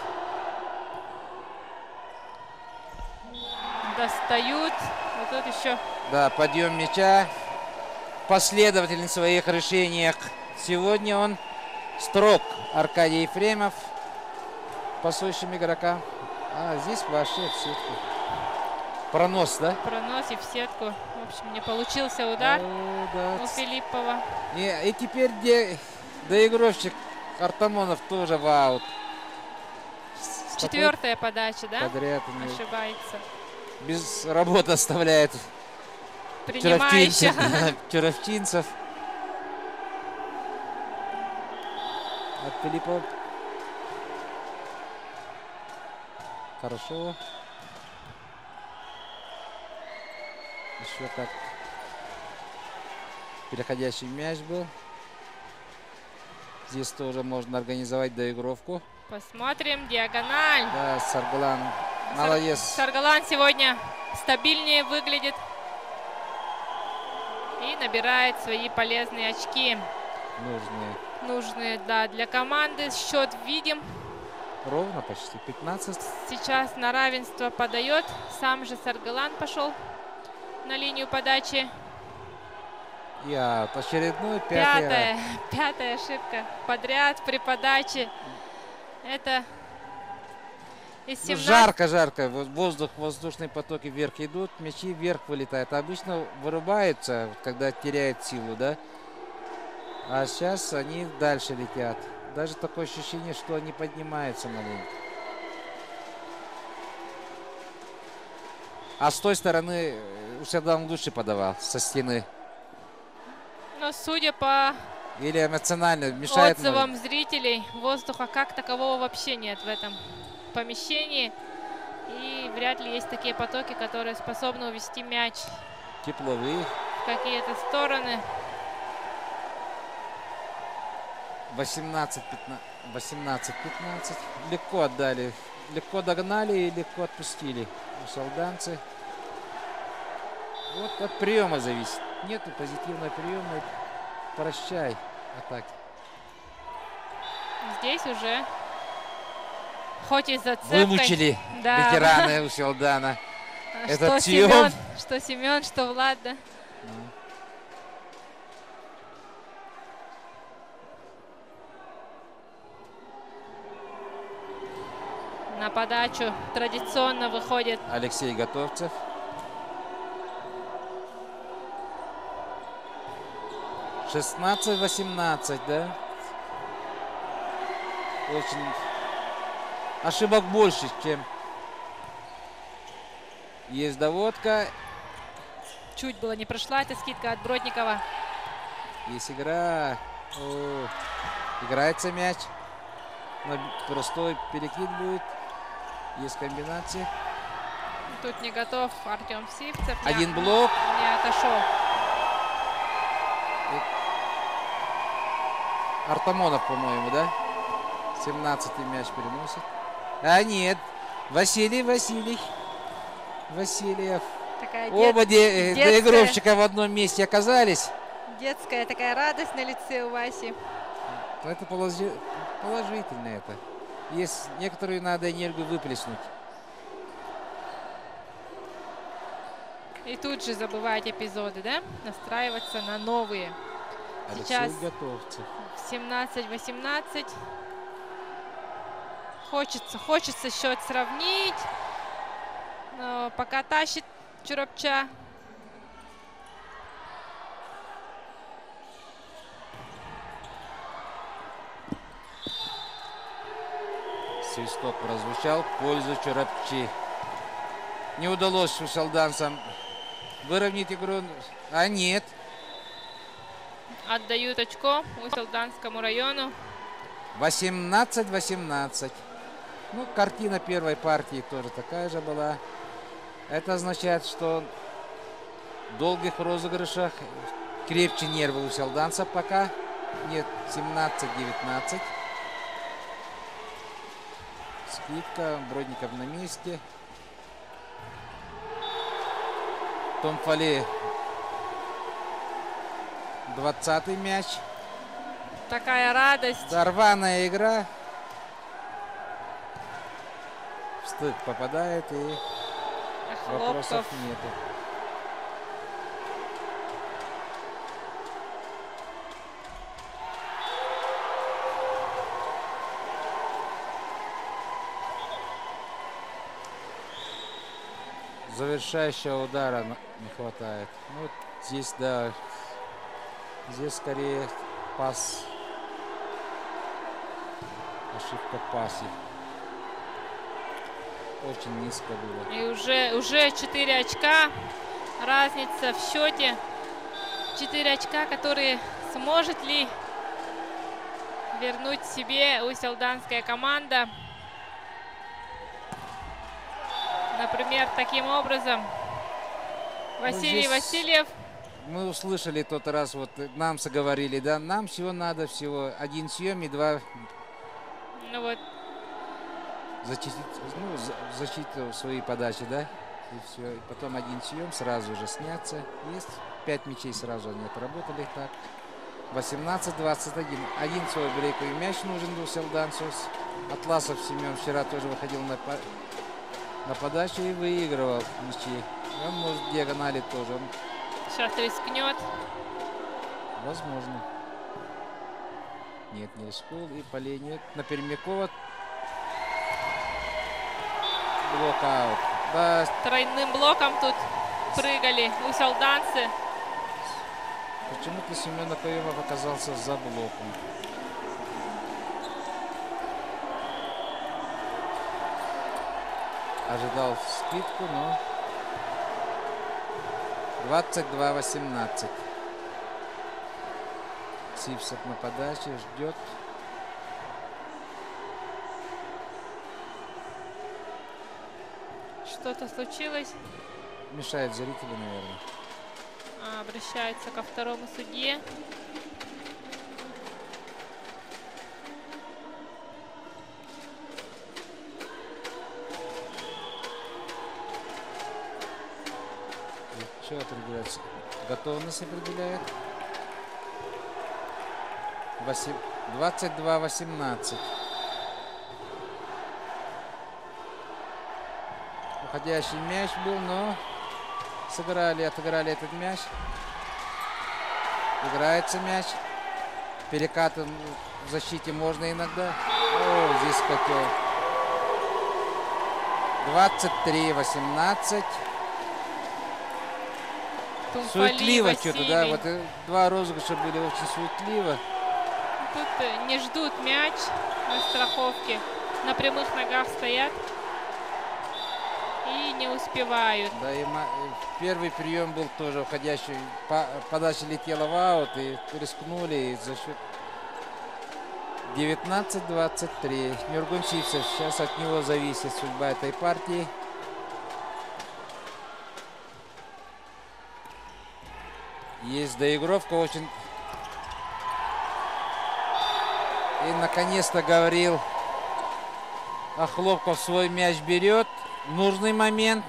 Достают. Вот тут еще. Да, подъем мяча. Последовательный в своих решениях. Сегодня он строг. Аркадий Ефремов. Пасующим игрокам. А здесь вообще в сетку. Пронос, да? Пронос и в сетку. В общем, не получился удар у Филиппова. И теперь доигровщик Артамонов тоже в аут. 4-я подача, да? Подряд. Ошибается. Без работы оставляет Чуровчинцев. От Филиппова. Хорошо. Еще как переходящий мяч был. Здесь тоже можно организовать доигровку. Посмотрим. Диагональ. Да, Саргалан. Молодец. Саргалан сегодня стабильнее выглядит. И набирает свои полезные очки. Нужные, да, для команды. Счет видим. Ровно почти. 15. Сейчас на равенство подает. Сам же Саргалан пошел на линию подачи. И очередной пятая ошибка подряд при подаче. Это из 17... Жарко. Воздушные потоки вверх идут, мячи вверх вылетают. Обычно вырубаются, когда теряют силу, да? А сейчас они дальше летят. Даже такое ощущение, что они поднимаются маленько. А с той стороны Уселдан лучше подавал, со стены. Но судя по Или эмоционально мешает? отзывам зрителей, воздуха как такового вообще нет в этом помещении. И вряд ли есть такие потоки, которые способны увести мяч Тепловые. в какие-то стороны. 18-15. Легко отдали. Легко догнали и легко отпустили. Усолданцы. Вот от приема зависит. Нету позитивного приема. Прощай атаки. Здесь уже, хоть и с зацепкой, Вымучили ветераны Усолдана. что Семен, что Влад, да? На подачу традиционно выходит Алексей Готовцев. — 16-18, да? Очень ошибок больше, чем есть доводка. Чуть было не прошла эта скидка от Бродникова. Есть игра. О, играется мяч. Простой перекид будет. Есть комбинации. Тут не готов Артем Сивцев. Один блок. Не отошел. Артамонов, по-моему, да? 17-й мяч переносит. А нет. Васильев. Такая Оба доигровщика в одном месте оказались. детская такая радость на лице у Васи. Это положительно это. Есть некоторую надо энергию выплеснуть. И тут же забывать эпизоды, да? Настраиваться на новые. Сейчас Готовцев. 17-18. Хочется счет сравнить. Но пока тащит Чурапча. Свисток прозвучал в пользу Чурапчи. Не удалось усолданцам выровнять игру. А нет. Отдают очко Усолданскому району. 18-18. Ну, картина первой партии тоже такая же была. Это означает, что в долгих розыгрышах крепче нервы у усолданцев пока. Нет, 17-19. Скидка, Бродников на месте. Том Фали 20-й мяч. Такая радость. Рваная игра. В стык попадает и вопросов нету. Завершающего удара не хватает. Ну, вот здесь, да, здесь скорее пас. Ошибка в пасе. Очень низко было. И уже 4 очка. Разница в счете. 4 очка, которые сможет ли вернуть себе усолданская команда. Например, таким образом Василий Васильев. Мы услышали тот раз, вот нам соговорили, да, нам всего надо один съем и два. Ну вот. Защиту своей подачи, да, и все. И потом один съем, сразу же сняться. Есть 5 мячей, сразу они отработали так. 18-21. Один свой брейковый мяч нужен был усолданцу. Атласов Семен вчера тоже выходил на подачу и выигрывал мячи. Он может диагонали тоже. Он... Сейчас рискнет. Возможно. Нет, не рискнул. И полей нет. На Пермякова. Блок-аут. Да. Тройным блоком тут прыгали усолданцы. Почему-то Семен Акоемов оказался за блоком. Ожидал скидку, но 22-18. Ципсов на подаче ждет. Что-то случилось? Мешает зрители, наверное. Обращается ко второму судье. Что определяется? Готовность определяет. 22-18. Уходящий мяч был, но отыграли этот мяч. Играется мяч. Перекаты в защите можно иногда. О, здесь котел. 23-18. Суетливо что-то, да. Вот два розыгрыша были очень суетливо. Тут не ждут мяч на страховке. На прямых ногах стоят. И не успевают. Да, и первый прием был тоже уходящий. Подача летела в аут, и рискнули, и за счет 19-23. Нюргун Чипсов, сейчас от него зависит судьба этой партии. Есть доигровка очень. И наконец-то Гаврил Охлопков свой мяч берет. Нужный момент.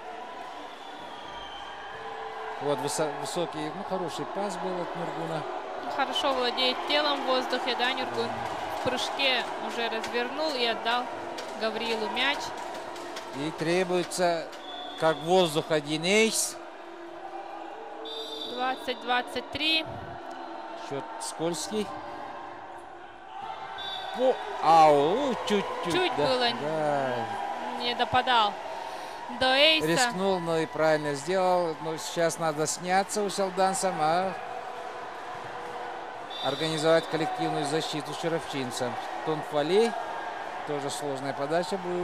Вот высокий, ну, хороший пас был от Нюргуна. Хорошо владеет телом в воздухе, да, Нюргун? В прыжке уже развернул и отдал Гаврилу мяч. И требуется, как воздух, один эйс. 20-23. Счет скользкий. Ау, чуть-чуть. Да, было. Да. Не допадал до эйса. Рискнул, но и правильно сделал. Но сейчас надо сняться усялданцам, а организовать коллективную защиту чаровчинцам. Тунфали. Тоже сложная подача будет.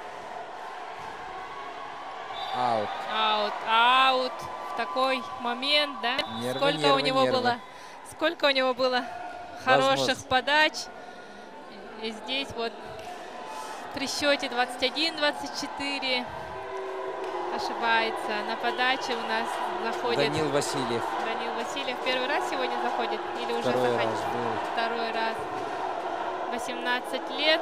Аут. Аут. В такой момент, да? Сколько у него было хороших подач. И здесь вот при счете 21-24 ошибается. На подаче у нас заходит Данил Васильев. Данил Васильев первый раз сегодня заходит или уже Второй заходит? Раз был. Второй раз. 18 лет.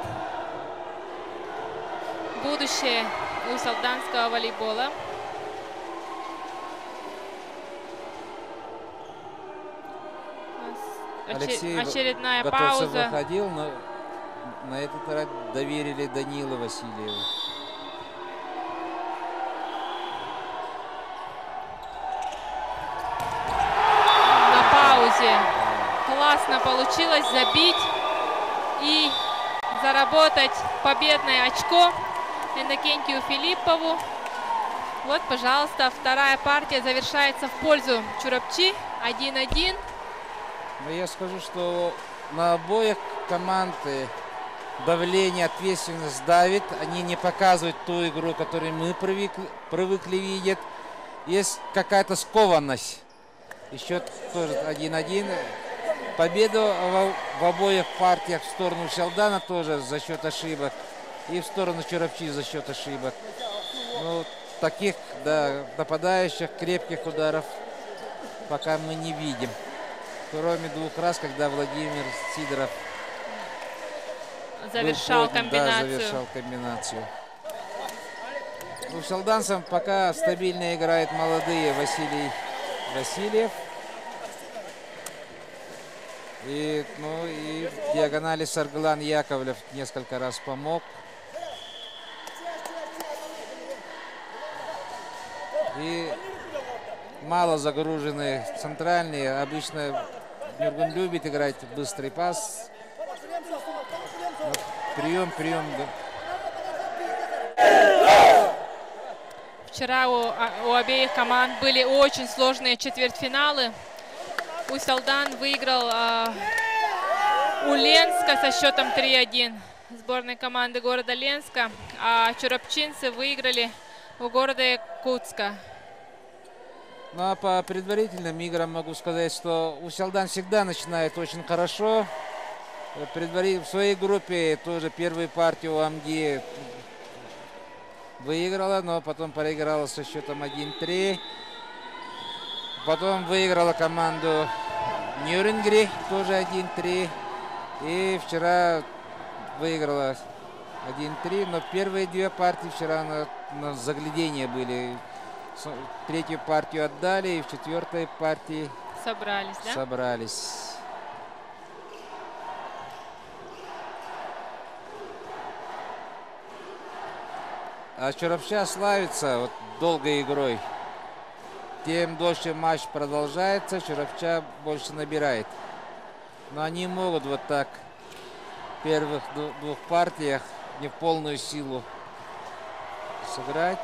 Будущее у солданского волейбола. Алексей очередная Готовцев пауза. выходил, но на этот раз доверили Данилу Васильеву. На паузе. Классно получилось забить и заработать победное очко Иннокентию Филиппову. Вот, пожалуйста, вторая партия завершается в пользу Чурапчи. 1-1. Но я скажу, что на обоих команд давление, ответственность давит. Они не показывают ту игру, которую мы привыкли видеть. Есть какая-то скованность. И счет тоже 1-1. Победа в обоих партиях в сторону Шалдана тоже за счет ошибок. И в сторону Чурапчи за счет ошибок. Ну, таких, да, нападающих, крепких ударов пока мы не видим. Кроме двух раз, когда Владимир Сидоров завершал комбинацию. Да, завершал комбинацию. У шалданцев пока стабильно играет молодые Василий Васильев. И, ну, и в диагонали Сарглан Яковлев несколько раз помог. И мало загруженные центральные. Обычно Нюргун любит играть быстрый пас. Вот прием. Вчера у обеих команд были очень сложные четвертьфиналы. Усть-Алдан выиграл у Ленска со счетом 3-1 сборной команды города Ленска, а чурапчинцы выиграли у города Якутска. Ну а по предварительным играм могу сказать, что Усалдан всегда начинает очень хорошо. В своей группе тоже первую партию Амги выиграла, но потом проиграла со счетом 1-3. Потом выиграла команду Нюрингри, тоже 1-3. И вчера выиграла 1-3, но первые две партии вчера на заглядение были. Третью партию отдали, и в четвертой партии собрались, да? Собрались. А Чоровча славится вот долгой игрой. Тем дольше матч продолжается, Чоровча больше набирает. Но они могут вот так в первых двух партиях не в полную силу сыграть.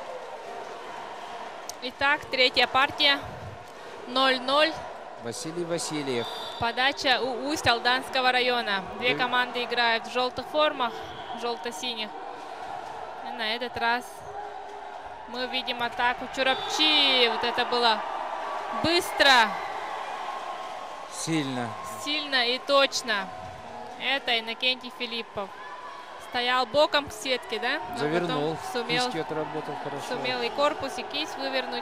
Итак, третья партия. 0-0. Василий Васильев. Подача у Усть-Алданского района. Две команды играют в желтых формах, желто-синих. И на этот раз мы видим атаку Чоровчи. Вот это было быстро. Сильно. Сильно и точно. Это Иннокентий Филиппов. Стоял боком к сетке, да? Но завернул. Сумел и корпус, и кисть вывернуть.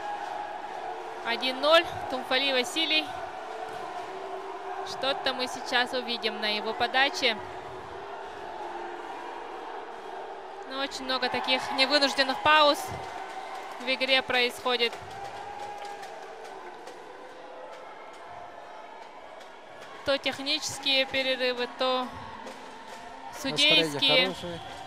1-0. Тумфали Василий. Что-то мы сейчас увидим на его подаче. Но очень много таких невынужденных пауз в игре происходит. То технические перерывы, то судейские.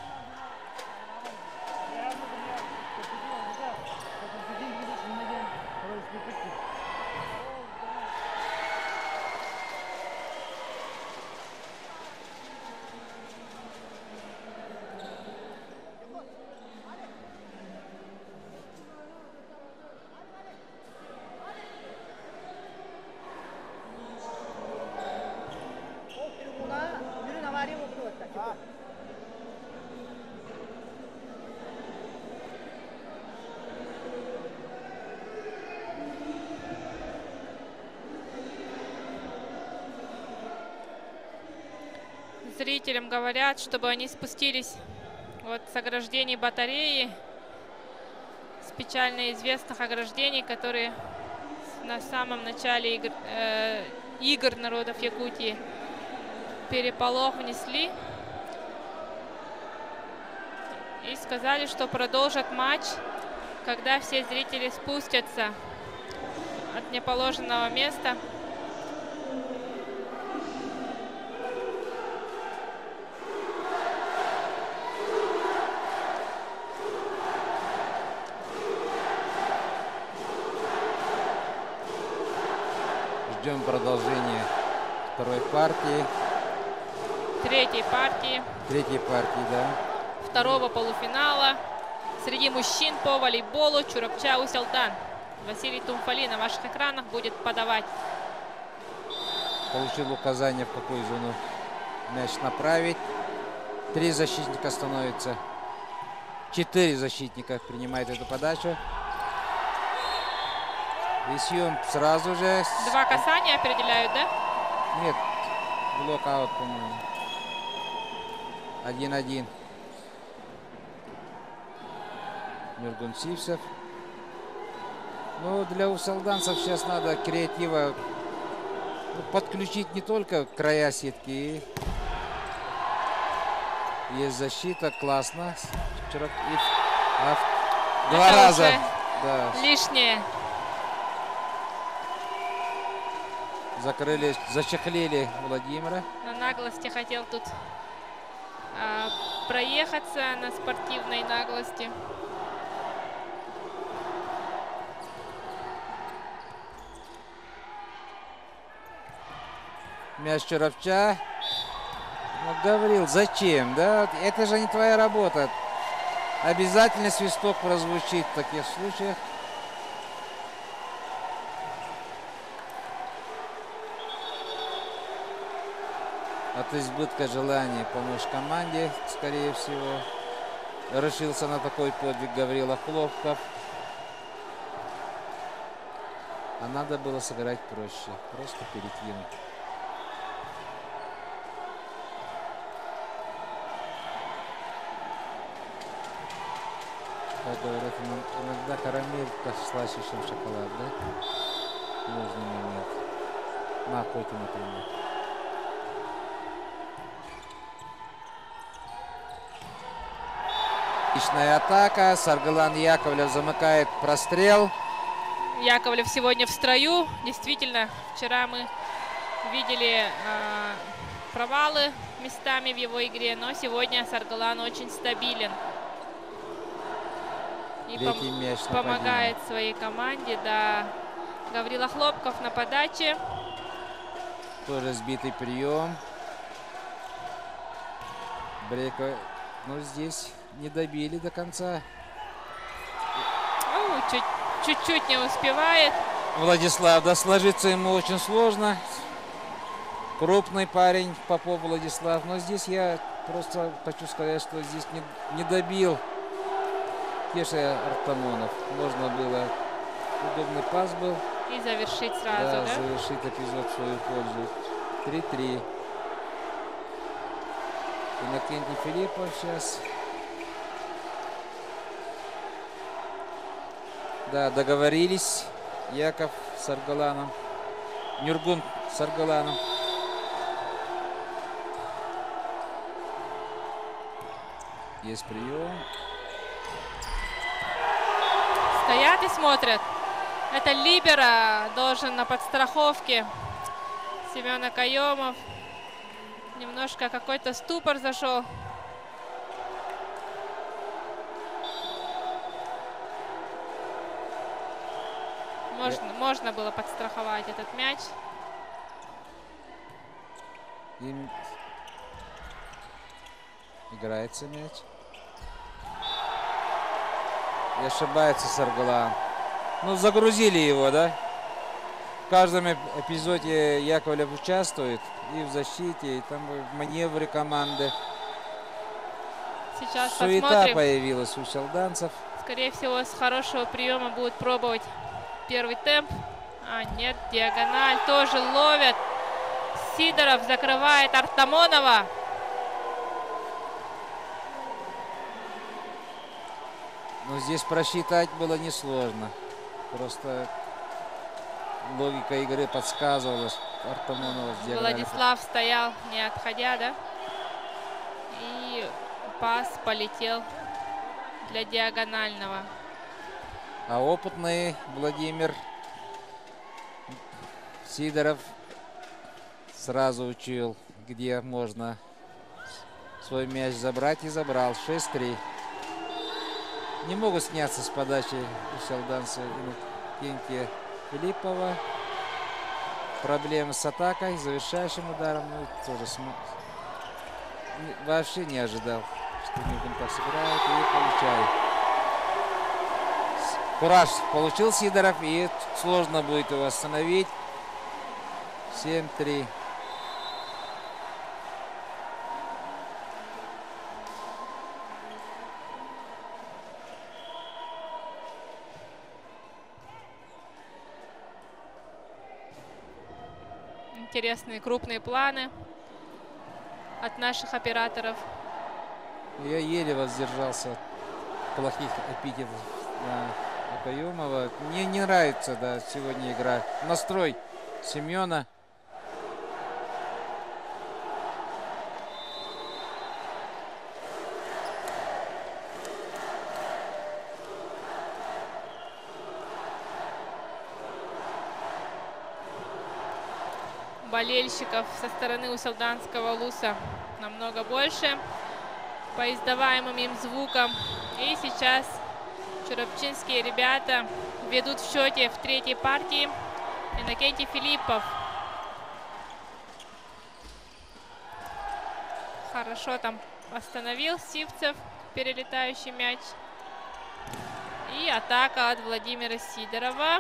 Зрителям говорят, чтобы они спустились вот с ограждений батареи, с печально известных ограждений, которые на самом начале игр народов Якутии переполох внесли. И сказали, что продолжат матч, когда все зрители спустятся от неположенного места. Ждем продолжения второй партии. Третьей партии. Третьей партии, да. Второго полуфинала среди мужчин по волейболу Чоровча Усть-Алдан. Василий Тумфали на ваших экранах будет подавать. Получил указание, в какую зону мяч направить. 3 защитника становится. 4 защитника принимает эту подачу. И съем сразу же. 2 касания определяют, да? Нет, блок-аут, по-моему. 1-1. Нургун Сивцев. Ну, для усалданцев сейчас надо креатива подключить не только края сетки. Есть защита, классно. Два раза. Да. Лишнее. Закрыли, зачехлили Владимира. На наглости хотел тут проехаться, на спортивной наглости. Мяч Чоровча. Ну, говорил, зачем, да? Это же не твоя работа. Обязательно свисток прозвучит в таких случаях. От избытка желания помочь команде, скорее всего, решился на такой подвиг Гаврила Хлопков. А надо было сыграть проще. Просто перекинуть. Как говорят, иногда карамель слаще, чем шоколад, да? Нужный момент. На охоте, например. Отличная атака. Саргалан Яковлев замыкает прострел. Яковлев сегодня в строю. Действительно, вчера мы видели провалы местами в его игре, но сегодня Саргалан очень стабилен. И помогает своей команде. Да. Гаврила Хлопков на подаче. Тоже сбитый прием. Брейко, ну здесь не добили до конца. Чуть-чуть не успевает. Владислав, да, сложиться ему очень сложно. Крупный парень Попов Владислав. Но здесь я просто хочу сказать, что здесь не добил Кеша Артамонов. Можно было. Удобный пас был. И завершить сразу, да? Завершить эпизод в свою пользу. 3-3. Иннокентий Филиппов сейчас. Да, договорились. Яков с Аргаланом. Нюргун с Аргаланом. Есть прием. Стоят и смотрят. Это либеро должен на подстраховке. Семен Окаемов. Немножко какой-то ступор зашел. Можно было подстраховать этот мяч. Играется мяч. И ошибается Саргалан. Ну, загрузили его, да? В каждом эпизоде Яковлев участвует. И в защите, и там в маневре команды. Сейчас суета посмотрим. Появилась у челданцев. Скорее всего, с хорошего приема будут пробовать первый темп. А, нет, диагональ тоже ловят. Сидоров закрывает Артамонова. Но здесь просчитать было несложно. Просто логика игры подсказывала Артамонова. Владислав стоял, не отходя, да? И пас полетел для диагонального. А опытный Владимир Сидоров сразу учил, где можно свой мяч забрать, и забрал. 6-3. Не могут сняться с подачи у челданца Иннокентия Филиппова. Проблемы с атакой, завершающим ударом. Ну, тоже вообще не ожидал, что Ньюком так сыграет, и получает. Кураж получил Сидоров, и сложно будет его остановить. 7-3. Интересные крупные планы от наших операторов. Я еле воздержался от плохих эпитетов на Окаемова. Мне не нравится, да, сегодня игра. Настрой Семена. Болельщиков со стороны Уселданского Луса намного больше по издаваемым им звукам. И сейчас чурапчинские ребята ведут в счете в третьей партии. Иннокентий Филиппов. Хорошо там остановил Сивцев перелетающий мяч. И атака от Владимира Сидорова.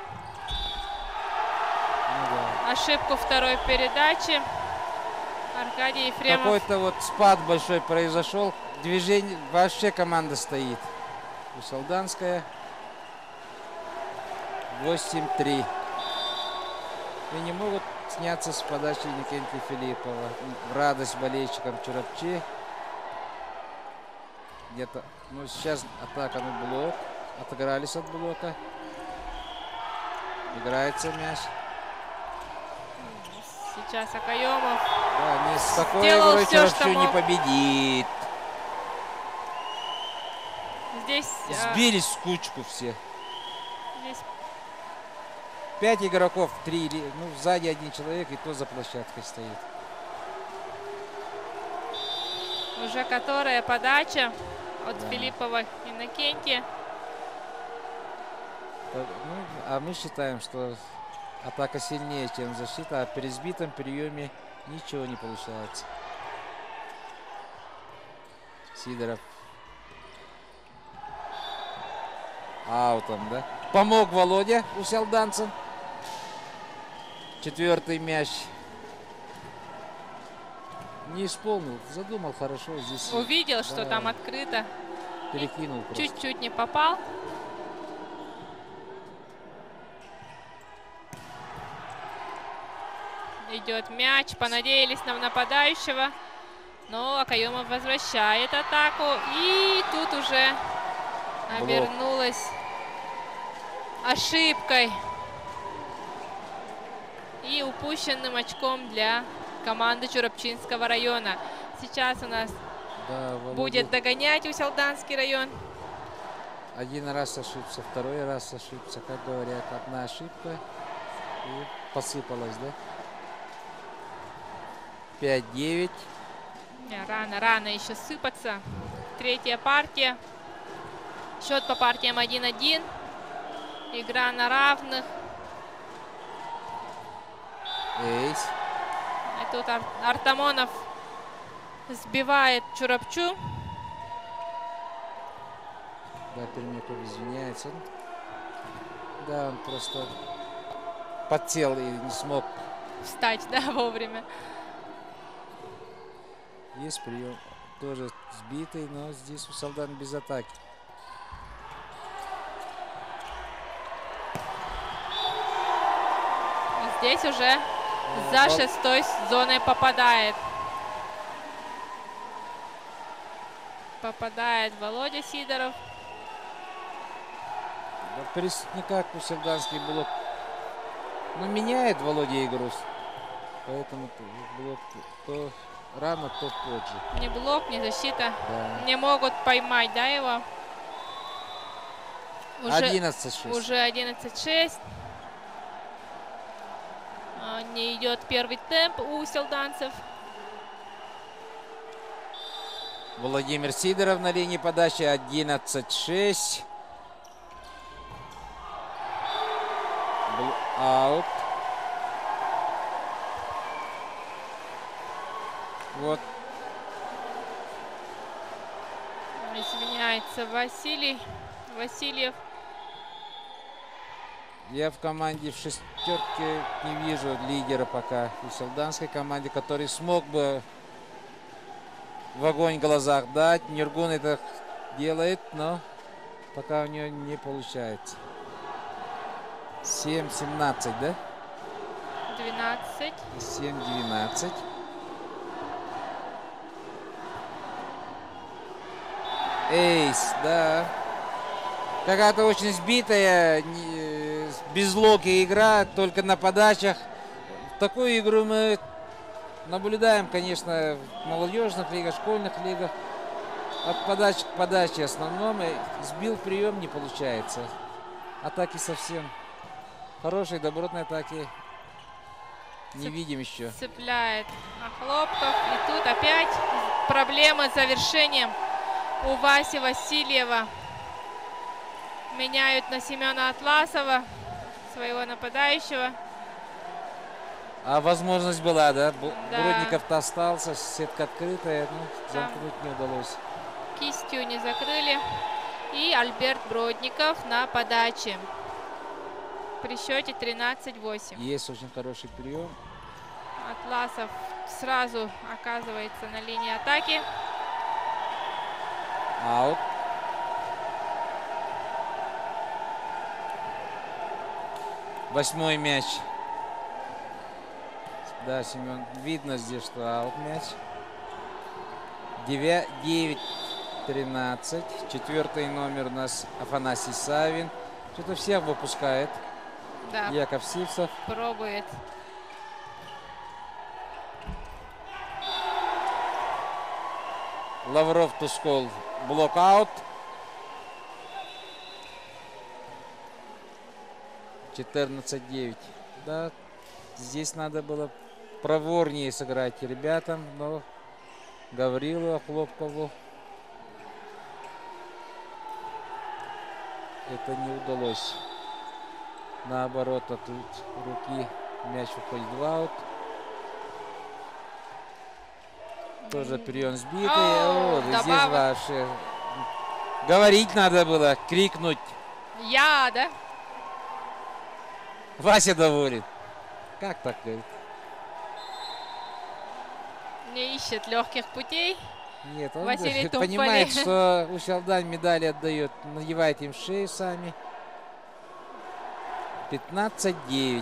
Ошибку второй передачи. Аркадий Ефремов. Какой-то вот спад большой произошел. Движение, вообще команда стоит. Уселданская. 8-3. И не могут сняться с подачи Иннокентия Филиппова. В радость болельщикам Чурапчи. Где-то, ну сейчас атака на блок. Отыгрались от блока. Играется мяч. Сейчас Акаемов Да, не с такой сделал игрой все, что Чурапчи не мог. победит. Здесь, Сбились в кучку все. здесь 5 игроков, 3, ну сзади один человек, и то за площадкой стоит. уже которая подача от Да. Филиппова Иннокентия. Ну, а мы считаем, что атака сильнее, чем защита, а при сбитом приеме ничего не получается. Сидоров. Аутом, да? Помог Володя усялданцам. 4-й мяч. Не исполнил, задумал хорошо здесь. Увидел, что Да, там открыто. перекинул просто. Чуть-чуть не попал. Идет мяч. Понадеялись на нападающего. Но Акаемов возвращает атаку. И тут уже обернулась ошибкой. И упущенным очком для команды Чурапчинского района. Сейчас у нас Да, Володя будет догонять Усялданский район. один раз ошибся, второй раз ошибся. Как говорят, одна ошибка и посыпалась, да? 5-9. Рано еще сыпаться. Третья партия. Счет по партиям 1-1. Игра на равных. Эйс. И тут Артамонов сбивает Чурапчу. Да, Пермяков извиняется. Да, он просто подсел и не смог. Встать, да, вовремя. Есть прием. Тоже сбитый, но здесь у Салдан без атаки. Здесь уже за шестой зоной попадает. Попадает Володя Сидоров. Да, никак Усялданский блок. Ну, меняет Володя игру. Поэтому блок то рано, то позже. Ни блок, ни защита Да. не могут поймать, да, его? Уже 11-6. Уже 11-6. Не идет первый темп у селданцев. Владимир Сидоров на линии подачи. 11-6. Аут. Вот. Извиняется Васильев. Я в команде в шестерке не вижу лидера пока в селданской команде, который смог бы в огонь в глазах дать. Нюргун это делает, но пока у него не получается. 7-17, да? 12. 7-12. Эйс, да. Какая-то очень сбитая, без локи игра, только на подачах. Такую игру мы наблюдаем, конечно, в молодежных лигах, школьных лигах. От подачи к подаче основном. И сбил прием, не получается. Атаки совсем. Хорошие, добротные атаки не видим еще. Цепляет Хлопков. И тут опять проблемы с завершением у Васи Васильева. Меняют на Семена Атласова, своего нападающего. А возможность была, да? Да. Бродников-то остался, сетка открытая, но Там замкнуть не удалось. кистью не закрыли. И Альберт Бродников на подаче. При счете 13-8. Есть очень хороший прием. Атласов сразу оказывается на линии атаки. Аут. Восьмой мяч Да, Семен, видно здесь, что аут мяч. 9-13. Четвертый номер у нас Афанасий Савин. Что-то всех выпускает. Да. Яков Сивцев. Пробует. Лавров, Тускол, блокаут. 14-9. Да, здесь надо было проворнее сыграть ребятам, но Гаврилу, Хлопкову это не удалось. Наоборот, от руки мяч уходит в аут. Тоже прием сбитый. О, здесь вообще говорить надо было, крикнуть. Я, да? Вася доволен. Как так говорит? Не ищет легких путей. Нет, он Василий понимает, Тумфали. что Усялдан медали отдает, надевает им шею сами. 15-9.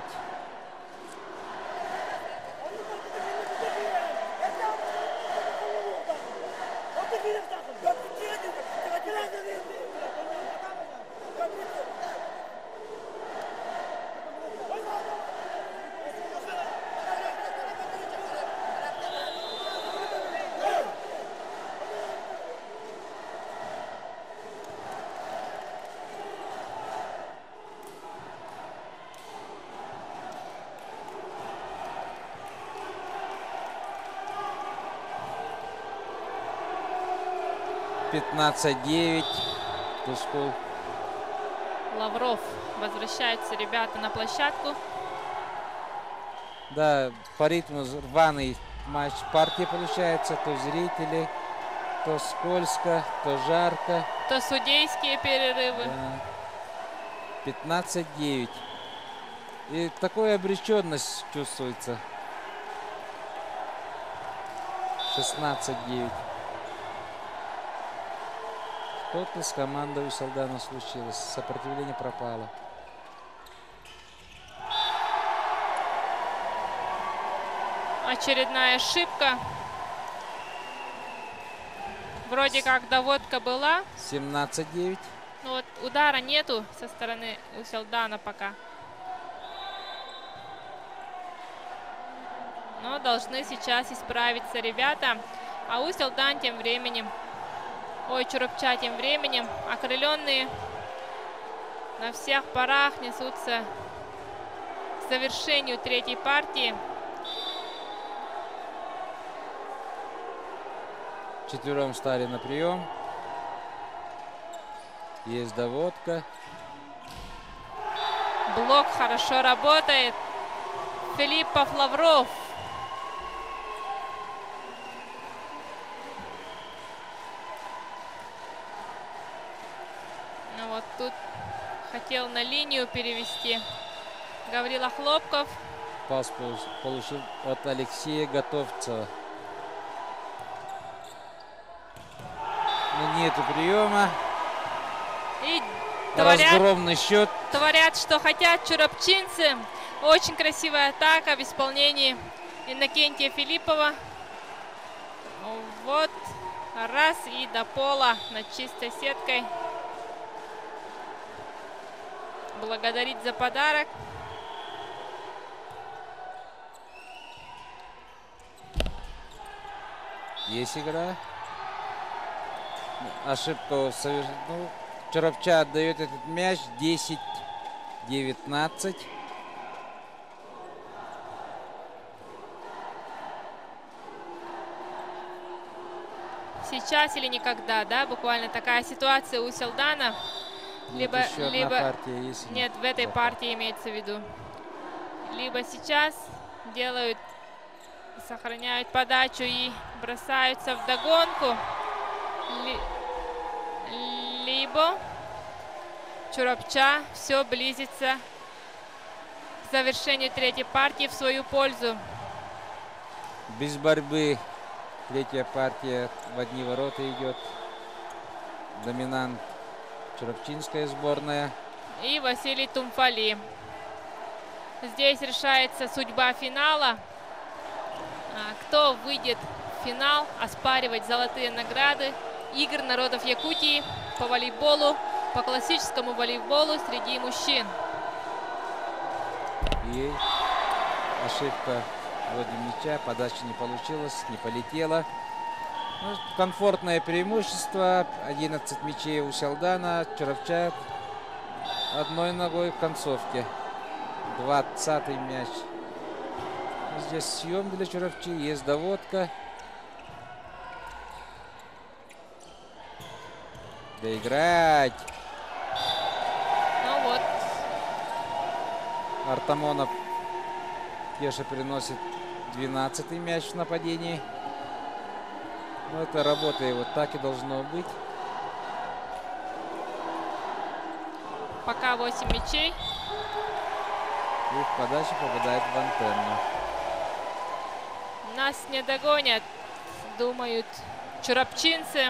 Тускул. Лавров. Возвращаются ребята на площадку. Да, по ритму рваный матч партии получается. То зрители, то скользко, то жарко. То судейские перерывы. Да. 15-9. И такая обреченность чувствуется. 16-9. Что-то с командой Усялдана случилось. Сопротивление пропало. Очередная ошибка. Вроде как доводка была. 17-9. Но вот удара нету со стороны Усялдана пока. Но должны сейчас исправиться ребята. А Усялдан тем временем... Ой, Чурапча тем временем, окрыленные, на всех парах несутся к завершению третьей партии. Четвером стали на прием. Есть доводка. Блок хорошо работает. Филиппов, Лавров. Вот тут хотел на линию перевести Гаврила Хлопков. Пас получил от Алексея Готовцева. Но нету приема. И разгромный счет. Творят, что хотят чурапчинцы. Очень красивая атака в исполнении Иннокентия Филиппова. Вот. Раз и до пола над чистой сеткой. Благодарить за подарок. Есть игра. Ошибка совершена. Ну, Чурапча отдает этот мяч. 10-19. Сейчас или никогда, да? Буквально такая ситуация у Усялдана. Либо партия есть. Нет, в этой партии имеется в виду. Либо сейчас делают, сохраняют подачу и бросаются в догонку. Либо Чурапча все близится к завершению третьей партии в свою пользу. Без борьбы третья партия в одни ворота идет. Доминант Чурапчинская сборная. И Василий Тумфали. Здесь решается судьба финала. кто выйдет в финал оспаривать золотые награды игр народов Якутии по волейболу, по классическому волейболу среди мужчин. И ошибка вроде мяча, подача не получилась, не полетела. Ну, комфортное преимущество, 11 мячей у Сялдана, Чоровча одной ногой в концовке. 20-й мяч. Здесь съем для Чоровчи, есть доводка. Доиграть. Ну вот. Артамонов Кеша приносит 12-й мяч в нападении. Но это работа его, так и должно быть. Пока 8 мячей. И в подаче попадает в антенну. Нас не догонят, думают чоропчинцы.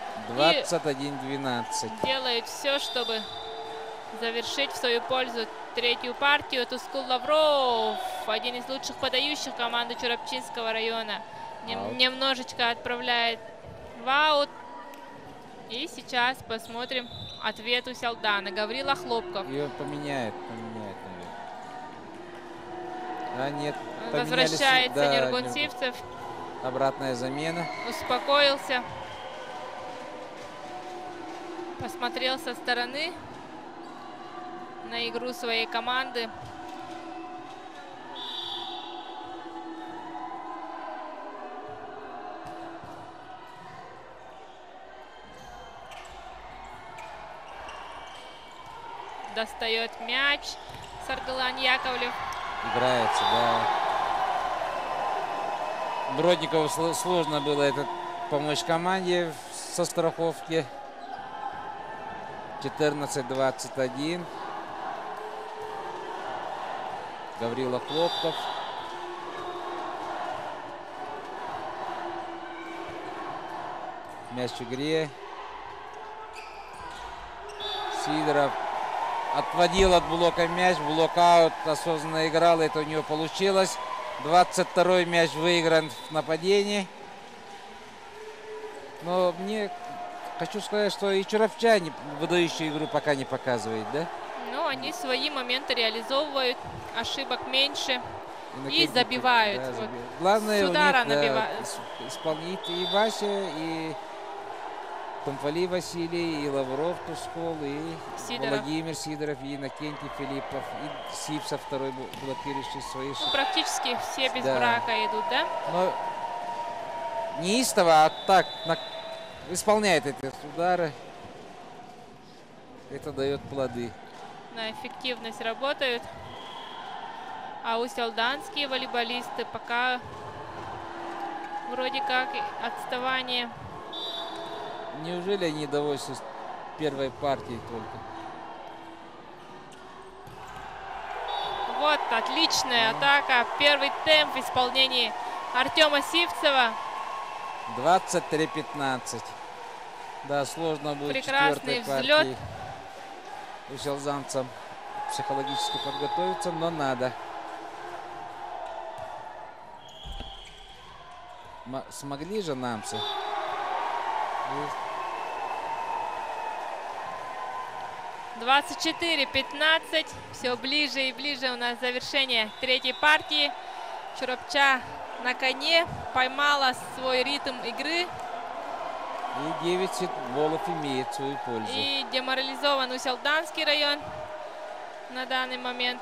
21-12. Делают все, чтобы завершить в свою пользу третью партию. Тускул Лавров, один из лучших подающих команды Чоропчинского района. Немножечко отправляет в аут. И сейчас посмотрим ответ у Сялдана. Гаврила Хлопков. Ее поменяет, наверное. А нет. Возвращается да, Нергун Сивцев. Обратная замена. Успокоился. Посмотрел со стороны на игру своей команды. Достает мяч Саргалан Яковлев. Играется, да. Бродникову сложно было это помочь команде со страховки. 14-21. Гаврила Хлопков. Мяч в игре. Сидоров отводил от блока мяч. Блокаут осознанно играл. Это у него получилось. 22-й мяч выигран в нападении. Но мне хочу сказать, что и чоровчане выдающую игру пока не показывают, да? Ну, они свои моменты реализовывают. Ошибок меньше. И забивают. Да, вот. Главное с удара у них набивают. Исполнить и Вася, и Томфали Василий, и Лавров Тускул, и Сидоров. Владимир Сидоров, и Иннокентий Филиппов, и Сивцев, второй блокирующий свои. Ну, практически все без Да. брака идут, да? Но неистово, а так исполняет эти удары. Это дает плоды. На эффективность работают. А усялданские волейболисты пока вроде как отставание. Неужели они довольствуются первой партией только? Вот отличная атака. Первый темп в исполнении Артема Сивцева. 23-15. Да, сложно будет Прекрасный в четвертой взлет. партии усялзанцам психологически подготовиться, но надо. Смогли же намцы. 24-15. Все ближе и ближе у нас завершение третьей партии. Чоропча на коне поймала свой ритм игры. И 9 сетболов имеет свою пользу. И деморализован усялданский район на данный момент.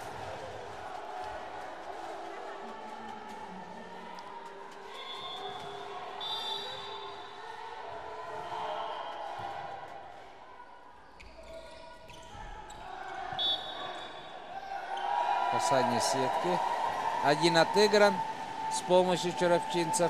Касание сетки. Один отыгран с помощью чоровчинцев.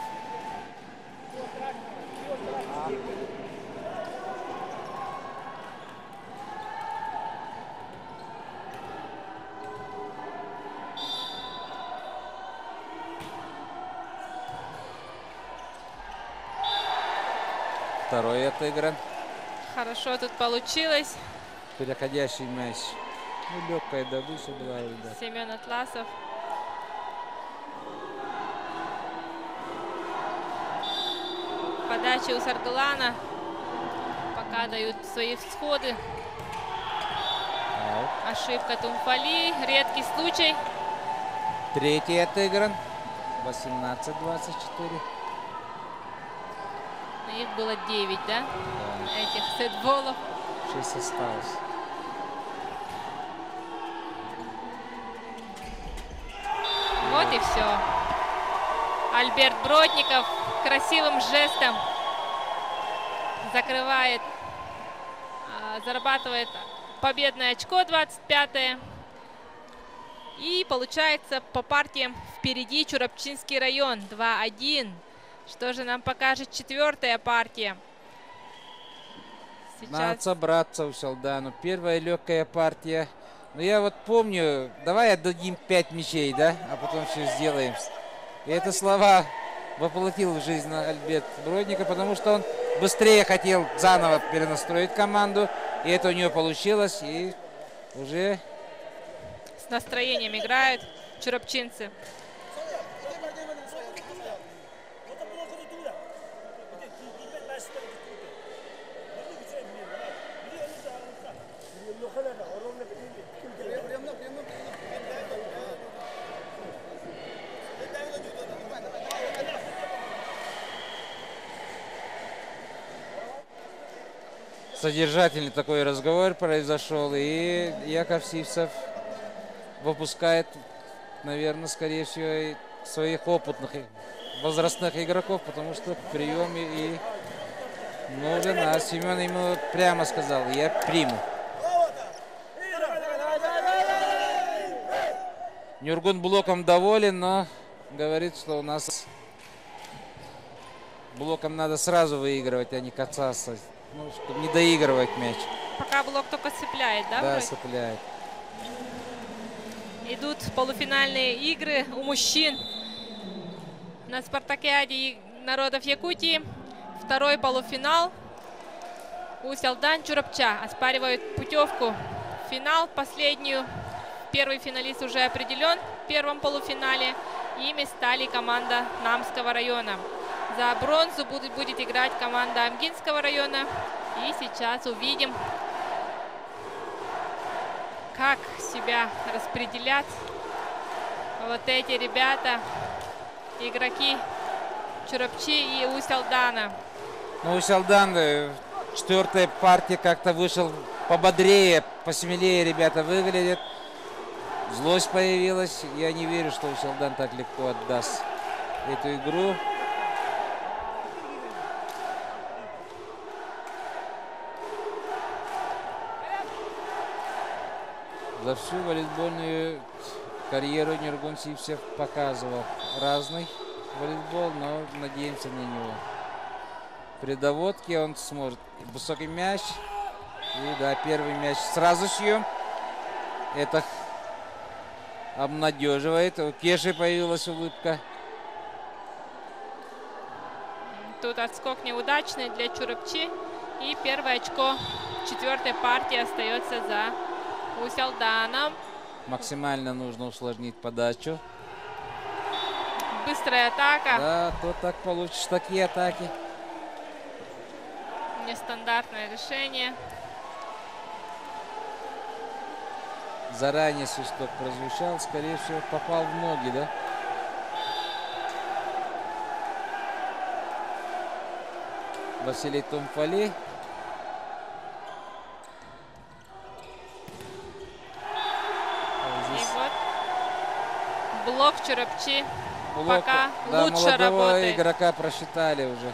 Второй отыгран. Хорошо тут получилось. Переходящий мяч. Ну, легкая добыча была, ребят. Семен Атласов. Подачи у Саргалана пока дают свои всходы. Ошибка Тумфали. Редкий случай. Третий отыгран. 18-24. Их было 9, да? Да. Этих сетболов. 6 осталось. Вот и все. Альберт Бродников красивым жестом закрывает, зарабатывает победное очко 25-е. И получается по партиям впереди Чурапчинский район 2-1. Что же нам покажет 4-я партия? Сейчас... Надо собраться у Салдану. Первая легкая партия. Но я вот помню, давай отдадим 5 мячей, да? А потом все сделаем. И это слова воплотил в жизнь Альберт Бродников, потому что он быстрее хотел заново перенастроить команду. И это у него получилось. И уже... С настроением играют чурапчинцы. Содержательный такой разговор произошел, и Яков Сивцев выпускает, наверное, скорее всего, своих опытных возрастных игроков, потому что в приеме и нужен, а Семен ему прямо сказал: я приму. Нюргун блоком доволен, но говорит, что у нас блоком надо сразу выигрывать, а не касаться. Ну, чтобы не доигрывать мяч. Пока блок только цепляет, да? Да, цепляет. Идут полуфинальные игры у мужчин на Спартакиаде народов Якутии. Второй полуфинал. Усть-Алдан, Чурапча оспаривают путевку в финал последнюю. Первый финалист уже определен в первом полуфинале. Ими стали команда Намского района. За бронзу будет играть команда Амгинского района. И сейчас увидим, как себя распределят вот эти ребята, игроки Чурапчи и Усть-Алдана. Ну, Усть-Алдан в 4-й партии как-то вышел пободрее, посмелее ребята выглядят. Злость появилась. Я не верю, что Усть-Алдан так легко отдаст эту игру. За всю волейбольную карьеру Нюргун Сивцев показывал разный волейбол, но надеемся на него. При доводке он сможет. Высокий мяч. И да, первый мяч сразу шьем. Это обнадеживает. У Кеши появилась улыбка. Тут отскок неудачный для Чурапчи. И первое очко 4-й партии остается за Усть-Алданом. Максимально нужно усложнить подачу. Быстрая атака. Да, то так получишь такие атаки. Нестандартное решение. Заранее свисток прозвучал. Скорее всего, попал в ноги, да? Василий Тумфали. Блок Чурапчи Блок, пока да, лучше работает. Игрока просчитали уже.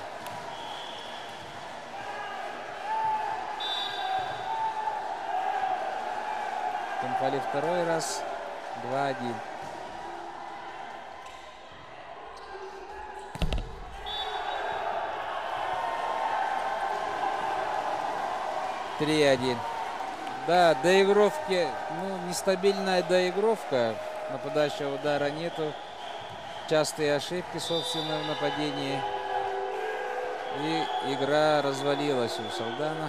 Тумфали второй раз. 2-1. Да, доигровки, ну, нестабильная доигровка. Нападающего удара нету. Частые ошибки, собственно, в нападении. И игра развалилась у Салдана.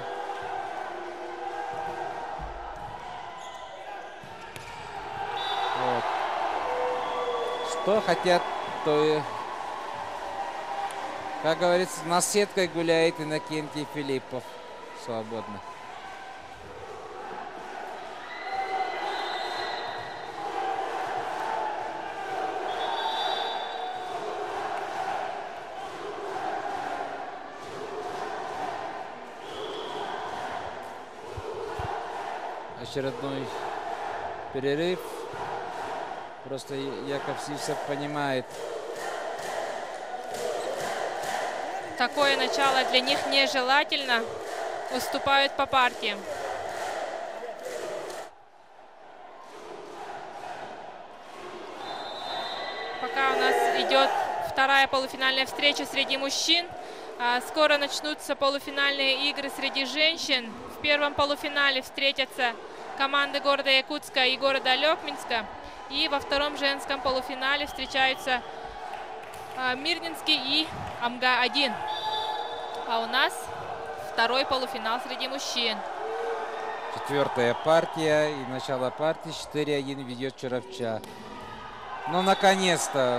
Вот. Что хотят, то и Как говорится, над сеткой гуляет Иннокентий Филиппов свободно. Очередной перерыв. Просто Яков Сивцев понимает. Такое начало для них нежелательно. Уступают по партиям. Пока у нас идет вторая полуфинальная встреча среди мужчин. Скоро начнутся полуфинальные игры среди женщин. В первом полуфинале встретятся команды города Якутска и города Лёкминска. И во втором женском полуфинале встречаются Мирнинский и Амга-1. А у нас второй полуфинал среди мужчин. Четвертая партия и начало партии 4-1 ведет Чоровча. Ну, наконец-то.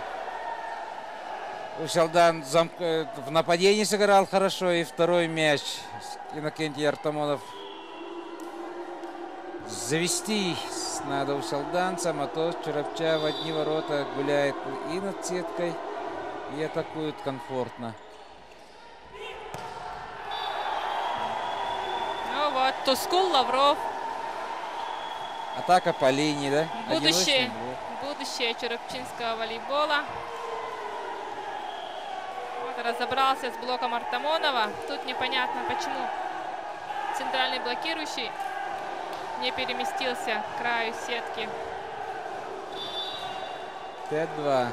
Усялдан в нападении сыграл хорошо. И второй мяч Иннокентий Артамонов. Завести надо усялданцам, а то Чоровча в одни ворота гуляет и над сеткой, и атакует комфортно. Ну вот, Тускул, Лавров. Атака по линии, да? Будущее чоровчинского волейбола. Вот, разобрался с блоком Артамонова. Тут непонятно, почему центральный блокирующий не переместился к краю сетки. 5-2.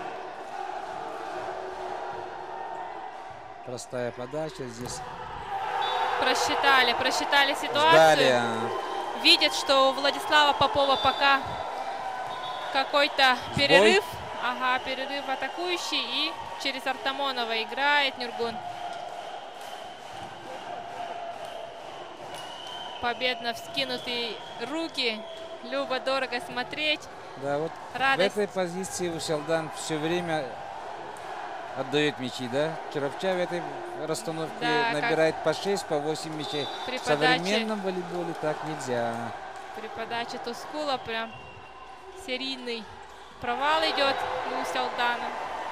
Простая подача здесь. Просчитали ситуацию. Ждали. Видят, что у Владислава Попова пока какой-то перерыв. Ага, перерыв атакующий. И через Артамонова играет Нюргун. Победно вскинутые руки. Любо-дорого смотреть. Да, вот радость. В этой позиции Усялдан все время отдает мячи, да? Чоровча в этой расстановке набирает по 6, по 8 мячей. В современном волейболе так нельзя. При подаче Тускула прям серийный провал идет у Усялдана.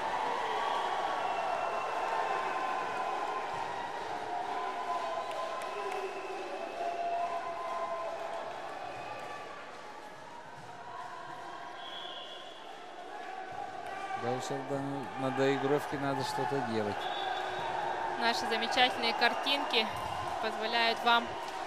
Да, Усялдану на доигровке надо что-то делать. Наши замечательные картинки позволяют вам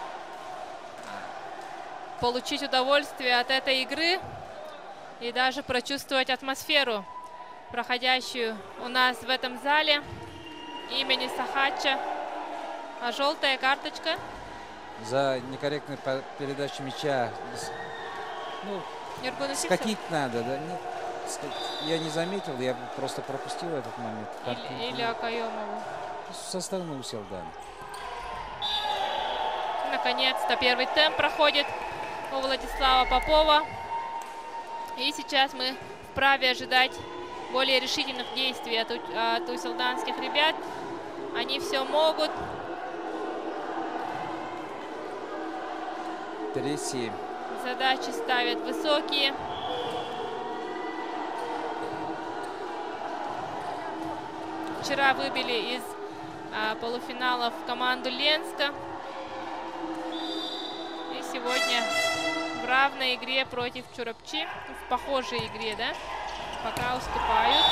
получить удовольствие от этой игры и даже прочувствовать атмосферу, проходящую у нас в этом зале имени Сахача. А желтая карточка? За некорректную передачу мяча. Ну, скатить надо, да? Нет, я не заметил, я просто пропустил этот момент. Или Акаемову. Со стороны Усялдана. Наконец-то первый темп проходит у Владислава Попова. И сейчас мы вправе ожидать более решительных действий от усялданских ребят. Они все могут. 3-7. Задачи ставят высокие. Вчера выбили из полуфиналов команду Ленска. И сегодня в равной игре против Чоровчи. В похожей игре, да? Пока уступают.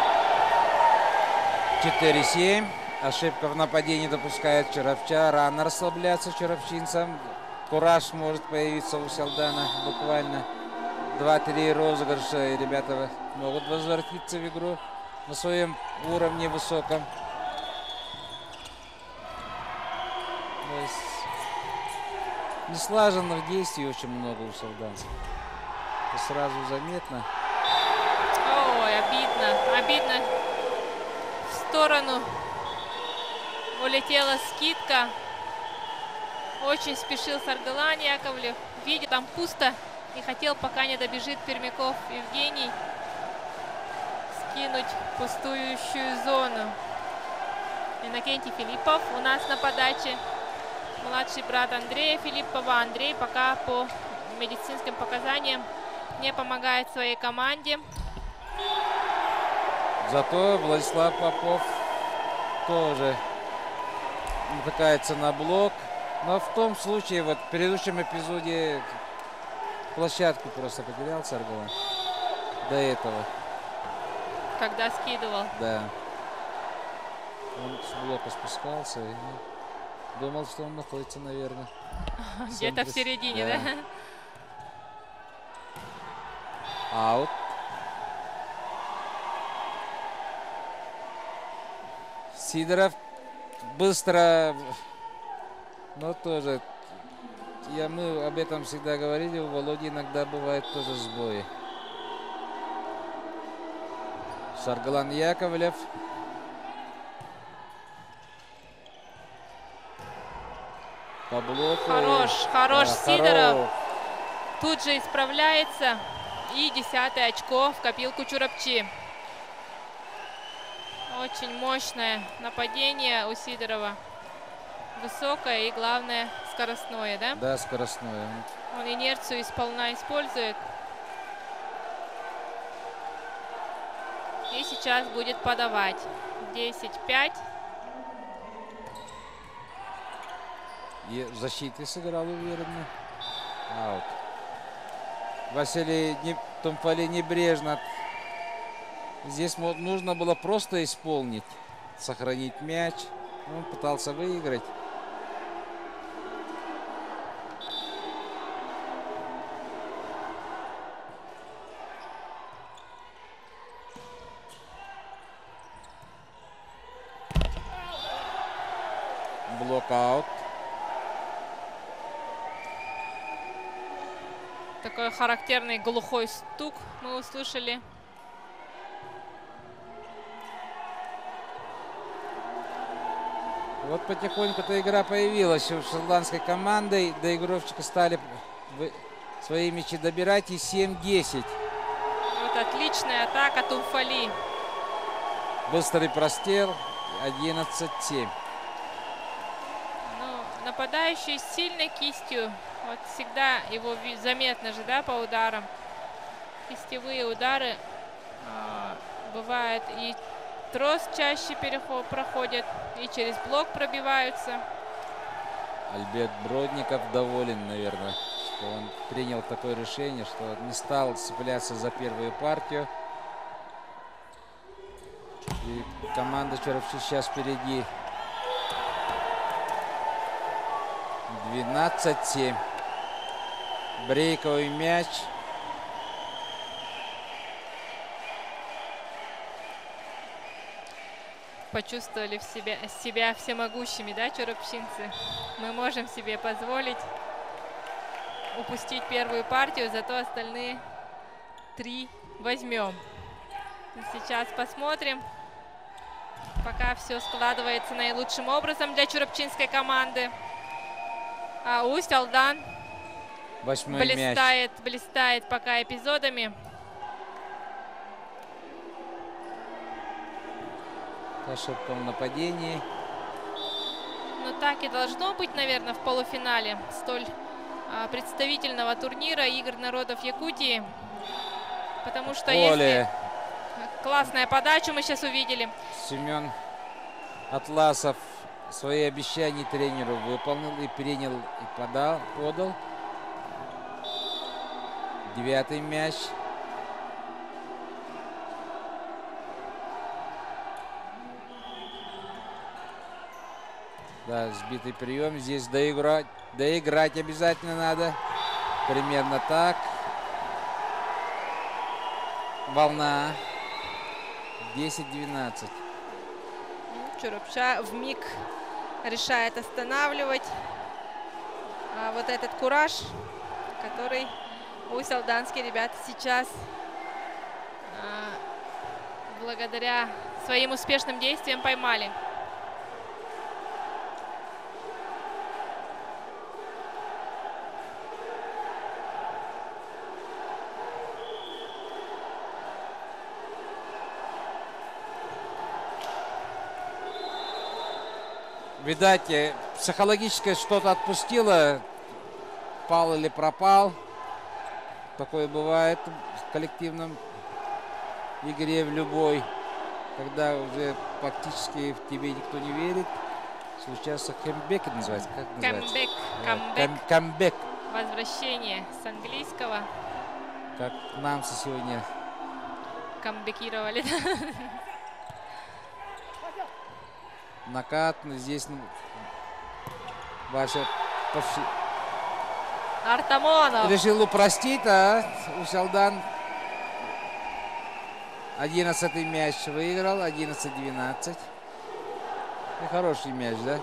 4-7. Ошибка в нападении допускает Чоровча. Рано расслабляться чоровчинцам. Кураж может появиться у Усялдана. Буквально 2-3 розыгрыша. И ребята могут возвратиться в игру на своем уровне высоком. Неслаженных действий очень много у усялданцев. Это сразу заметно. Ой, обидно. Обидно. В сторону улетела скидка. Очень спешил Саргалан Яковлев. Видит, там пусто. И хотел, пока не добежит Пермяков Евгений, скинуть пустующую зону. Иннокентий Филиппов у нас на подаче. Младший брат Андрея Филиппова. Андрей пока по медицинским показаниям не помогает своей команде. Зато Владислав Попов тоже натыкается на блок. Но в том случае, вот в предыдущем эпизоде, площадку просто потерял Саргалан. До этого. Когда скидывал. Да. Он с блока спускался и думал, что он находится, наверное. Где-то в середине, да? Аут. Сидоров быстро, но тоже, мы об этом всегда говорили, у Володи иногда бывает тоже сбои. Саргалан Яковлев. По блоку. Хорош Сидоров. Хорош. Тут же исправляется. И 10-е очко в копилку Чурапчи. Очень мощное нападение у Сидорова. Высокое и, главное, скоростное, да? Да, скоростное. Он инерцию сполна использует. И сейчас будет подавать. 10-5. И в защите сыграл уверенно. Аут. Василий Тумфали небрежно. Здесь нужно было просто исполнить, сохранить мяч. Он пытался выиграть. Блокаут. Такой характерный глухой стук мы услышали. Вот потихоньку-то игра появилась у шотландской команды. Доигровщики стали свои мячи добирать. И 7-10. Вот отличная атака Тумфали. Быстрый прострел. 11-7. Ну, нападающий с сильной кистью. Вот всегда его заметно же, да, по ударам. Кистевые удары бывает и трос чаще проходят, и через блок пробиваются. Альберт Бродников доволен, наверное, что он принял такое решение, что не стал цепляться за первую партию. И команда Чурапчи сейчас впереди. 12-7. Брейковый мяч. Почувствовали себя всемогущими, да, чурапчинцы? Мы можем себе позволить упустить первую партию, зато остальные 3 возьмем. Сейчас посмотрим. Пока все складывается наилучшим образом для чурапчинской команды. А Усть-Алдан блистает пока эпизодами. Ошибка в нападении. Ну так и должно быть, наверное, в полуфинале столь представительного турнира Игр народов Якутии. Потому что если классная подача мы сейчас увидели. Семен Атласов свои обещания тренеру выполнил и принял, и подал. 9-й мяч. Да, сбитый прием. Здесь доиграть обязательно надо. Примерно так. Волна. 10-12. Чурапча вмиг решает останавливать вот этот кураж, который усть-алданские ребята сейчас благодаря своим успешным действиям поймали. Видать, психологически что-то отпустило. Пал или пропал. Такое бывает в коллективном игре в любой. Когда уже практически в тебе никто не верит. Случается камбэк, называется. Как называется? Камбэк. Возвращение с английского. Как немцы сегодня камбэкировали. Накат. Здесь Ваша Артамонов решил упростить, а Усалдан 11-й мяч выиграл, 11-12. И хороший мяч, да?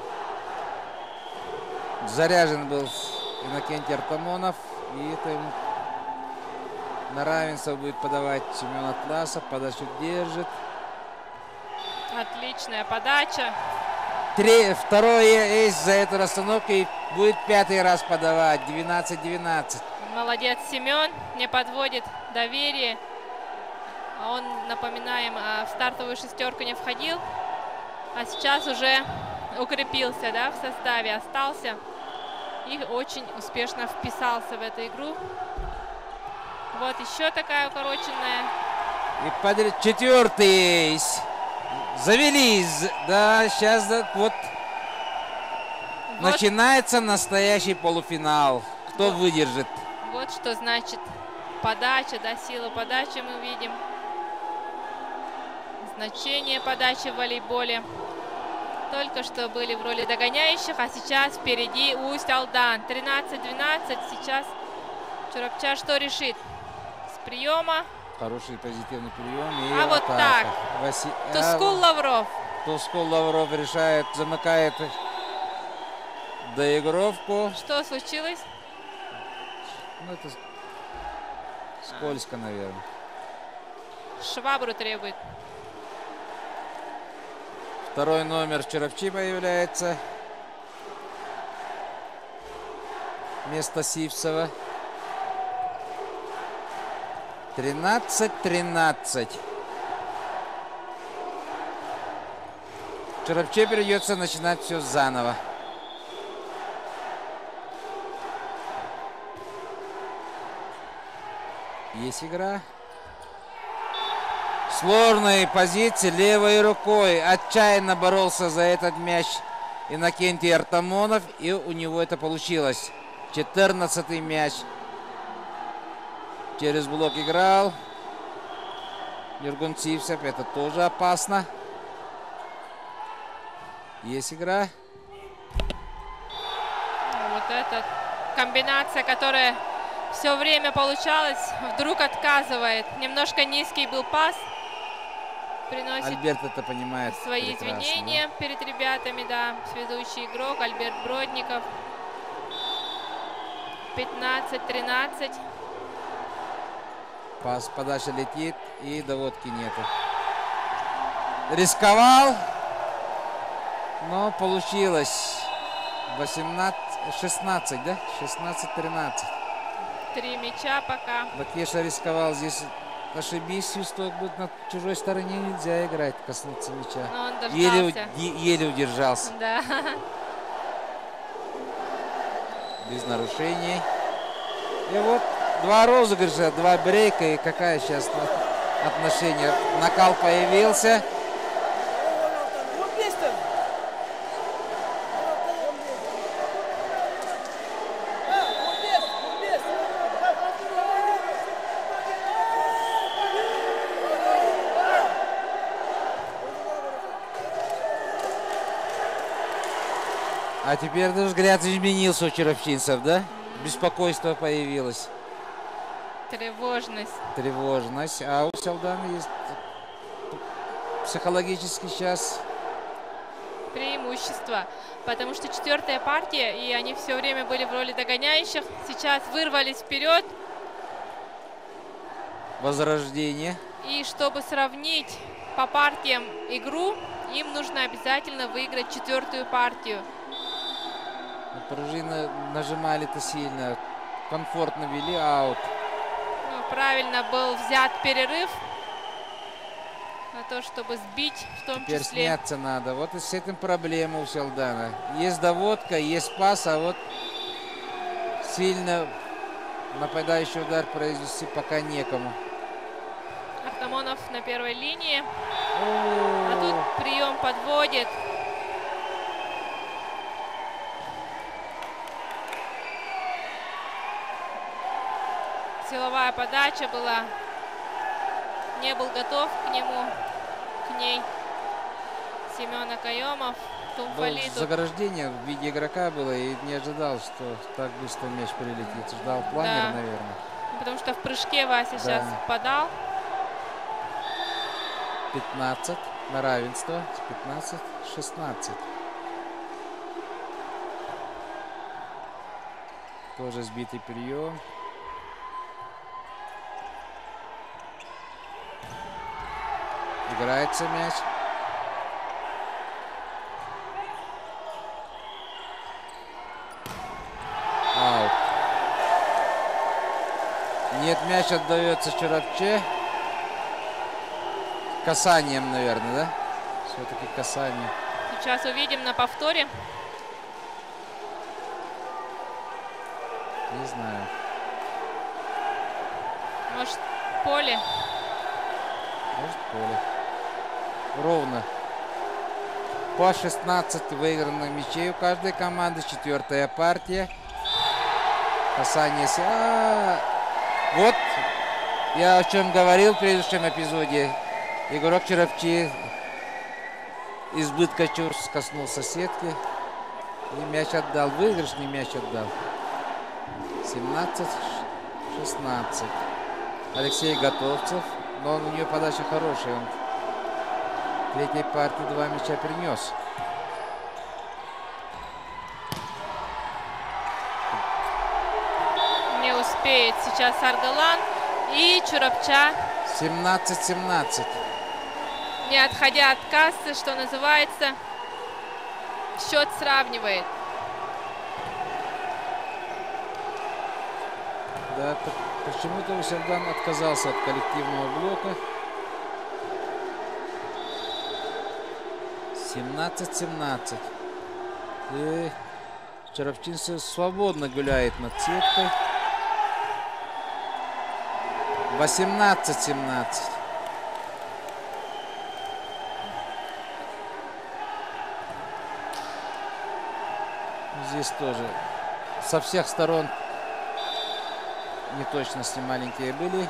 Заряжен был Иннокентий Артамонов. И это ему на равенство будет подавать Семен Атласов. Подачу держит. Отличная подача. Второе эйс за эту расстановку. И будет 5-й раз подавать. 12-12. Молодец Семен. Не подводит доверие. Он, напоминаем, в стартовую шестерку не входил. А сейчас уже укрепился, да, в составе, остался. И очень успешно вписался в эту игру. Вот еще такая укороченная. И 4-й эйс. Завелись. Да, сейчас вот начинается настоящий полуфинал. Кто выдержит? Вот что значит подача, да, сила подачи мы видим. Значение подачи в волейболе. Только что были в роли догоняющих, а сейчас впереди Усть-Алдан. 13-12. Сейчас Чурапча что решит? С приема. Хороший позитивный прием. И а вот так. Тускул Лавров. Тускул Лавров решает, замыкает доигровку. Что случилось? Ну, это скользко, наверное. Швабру требует. Второй номер Чурапчи появляется. Вместо Сивцева. 13-13. Чурапчи придется начинать все заново. Есть игра. Сложной позиции левой рукой отчаянно боролся за этот мяч Иннокентий Артамонов, и у него это получилось. 14-й мяч. Через блок играл Нургун Сивцев. Это тоже опасно. Есть игра. Вот эта комбинация, которая все время получалась, вдруг отказывает. Немножко низкий был пас. Приносит Альберт это понимает свои извинения перед ребятами, да. Связующий игрок Альберт Бродников. 15-13. Пас, подача летит, и доводки нету. Рисковал, но получилось. 16, да? 16-13. 3 мяча пока. Бакеша рисковал здесь. Ошибись, свисток будет на чужой стороне, нельзя играть, коснуться мяча. Но он дождался. Еле удержался. Да. Без нарушений. И вот 2 розыгрыша, 2 брейка. И какая сейчас отношение? Накал появился. А теперь даже взгляд изменился у чурапчинцев, да? Беспокойство появилось. Тревожность. Тревожность. А у Салдана есть психологически сейчас преимущество. Потому что 4-я партия, и они все время были в роли догоняющих. Сейчас вырвались вперед. Возрождение. И чтобы сравнить по партиям игру, им нужно обязательно выиграть 4-ю партию. Пружины нажимали-то сильно. Комфортно вели, аут. Ну, правильно был взят перерыв. на то, чтобы сбить в том Теперь числе. сняться надо. Вот и с этим проблема у Усялдана. Есть доводка, есть пас, а вот сильно нападающий удар произвести пока некому. Артамонов на первой линии. А тут прием подводит. Силовая подача была. Не был готов к ней Семен Акаемов. Тумфалиту. Заграждение в виде игрока было, и не ожидал, что так быстро мяч прилетит. Ждал планер, Да. наверное. Потому что в прыжке Вася сейчас подал. 15 на равенство. 15-16. Тоже сбитый прием. Играется мяч. Аут. Нет, мяч отдается Чарапче. Касанием, наверное, да? Все-таки касание. Сейчас увидим на повторе. Не знаю. Может, поле? Может, поле. Ровно. По 16 выигранных мячей у каждой команды. 4-я партия. Касание. Вот я о чем говорил в предыдущем эпизоде. Игрок Чарапчи избытка чувств коснулся сетки. И мяч отдал. Выигрышный мяч отдал. 17-16. Алексей Готовцев. Но у нее подача хорошая. Он в третьей партии 2 мяча принес. Не успеет сейчас Аргалан. И Чурапча. 17-17. Не отходя от кассы, что называется, счет сравнивает. Да, почему-то Усялдан отказался от коллективного блока. 17-17. И Чарапчинцы свободно гуляет над сеткой. 18-17. Здесь тоже со всех сторон неточности маленькие были.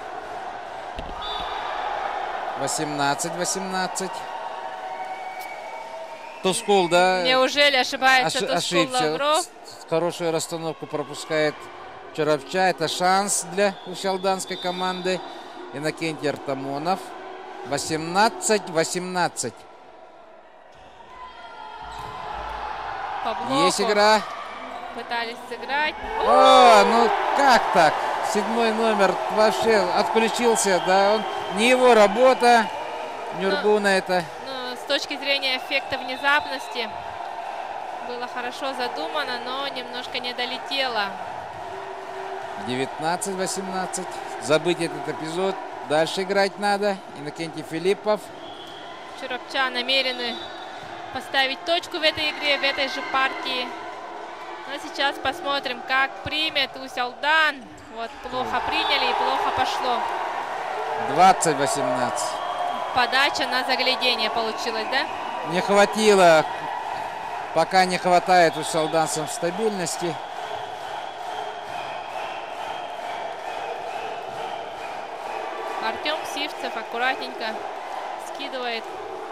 18-18. Тускул, да? Неужели ошибается Тускул ошибся. Лавров? Хорошую расстановку пропускает Чарапча. Это шанс для усялданской команды. Иннокентий Артамонов. 18-18. Есть игра. Пытались сыграть. О, ну как так? 7-й номер вообще отключился. Да, он не его работа. Нюргуна это. Ну, с точки зрения эффекта внезапности было хорошо задумано, но немножко не долетело. 19-18. Забыть этот эпизод. Дальше играть надо. Иннокентий Филиппов. Чурапча намерены поставить точку в этой игре, в этой же партии. Но сейчас посмотрим, как примет Усялдан. Вот плохо приняли и плохо пошло. 20-18. Подача на заглядение получилась, да? Не хватило. Пока не хватает усялданцам стабильности. Артем Сивцев аккуратненько скидывает.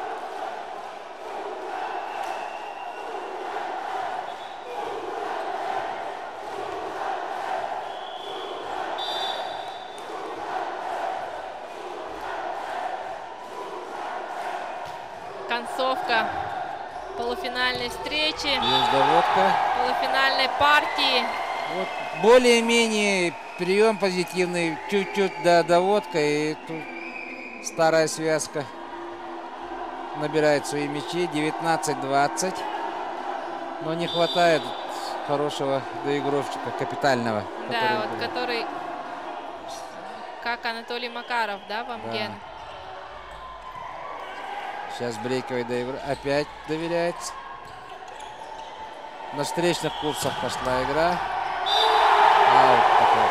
Концовка полуфинальной встречи, Есть доводка. полуфинальной партии. Вот более-менее прием позитивный. Чуть-чуть доводка. И тут старая связка набирает свои мячи. 19-20. Но не хватает хорошего доигровщика, капитального. Да, вот который, как Анатолий Макаров, да, в Амген. Да. Сейчас брейковый опять доверяется. На встречных курсах пошла игра. Аут такой.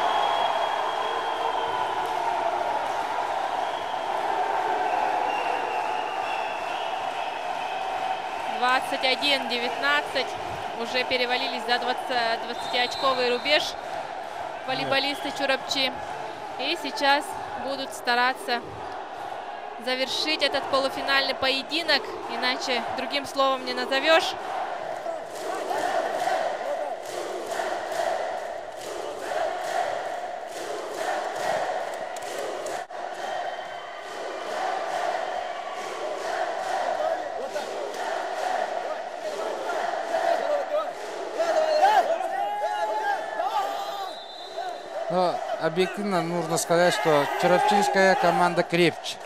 21-19. Уже перевалились за 20-очковый рубеж волейболисты Чурапчи. И сейчас будут стараться завершить этот полуфинальный поединок. Иначе другим словом не назовешь. Но объективно нужно сказать, что чурапчинская команда крепче.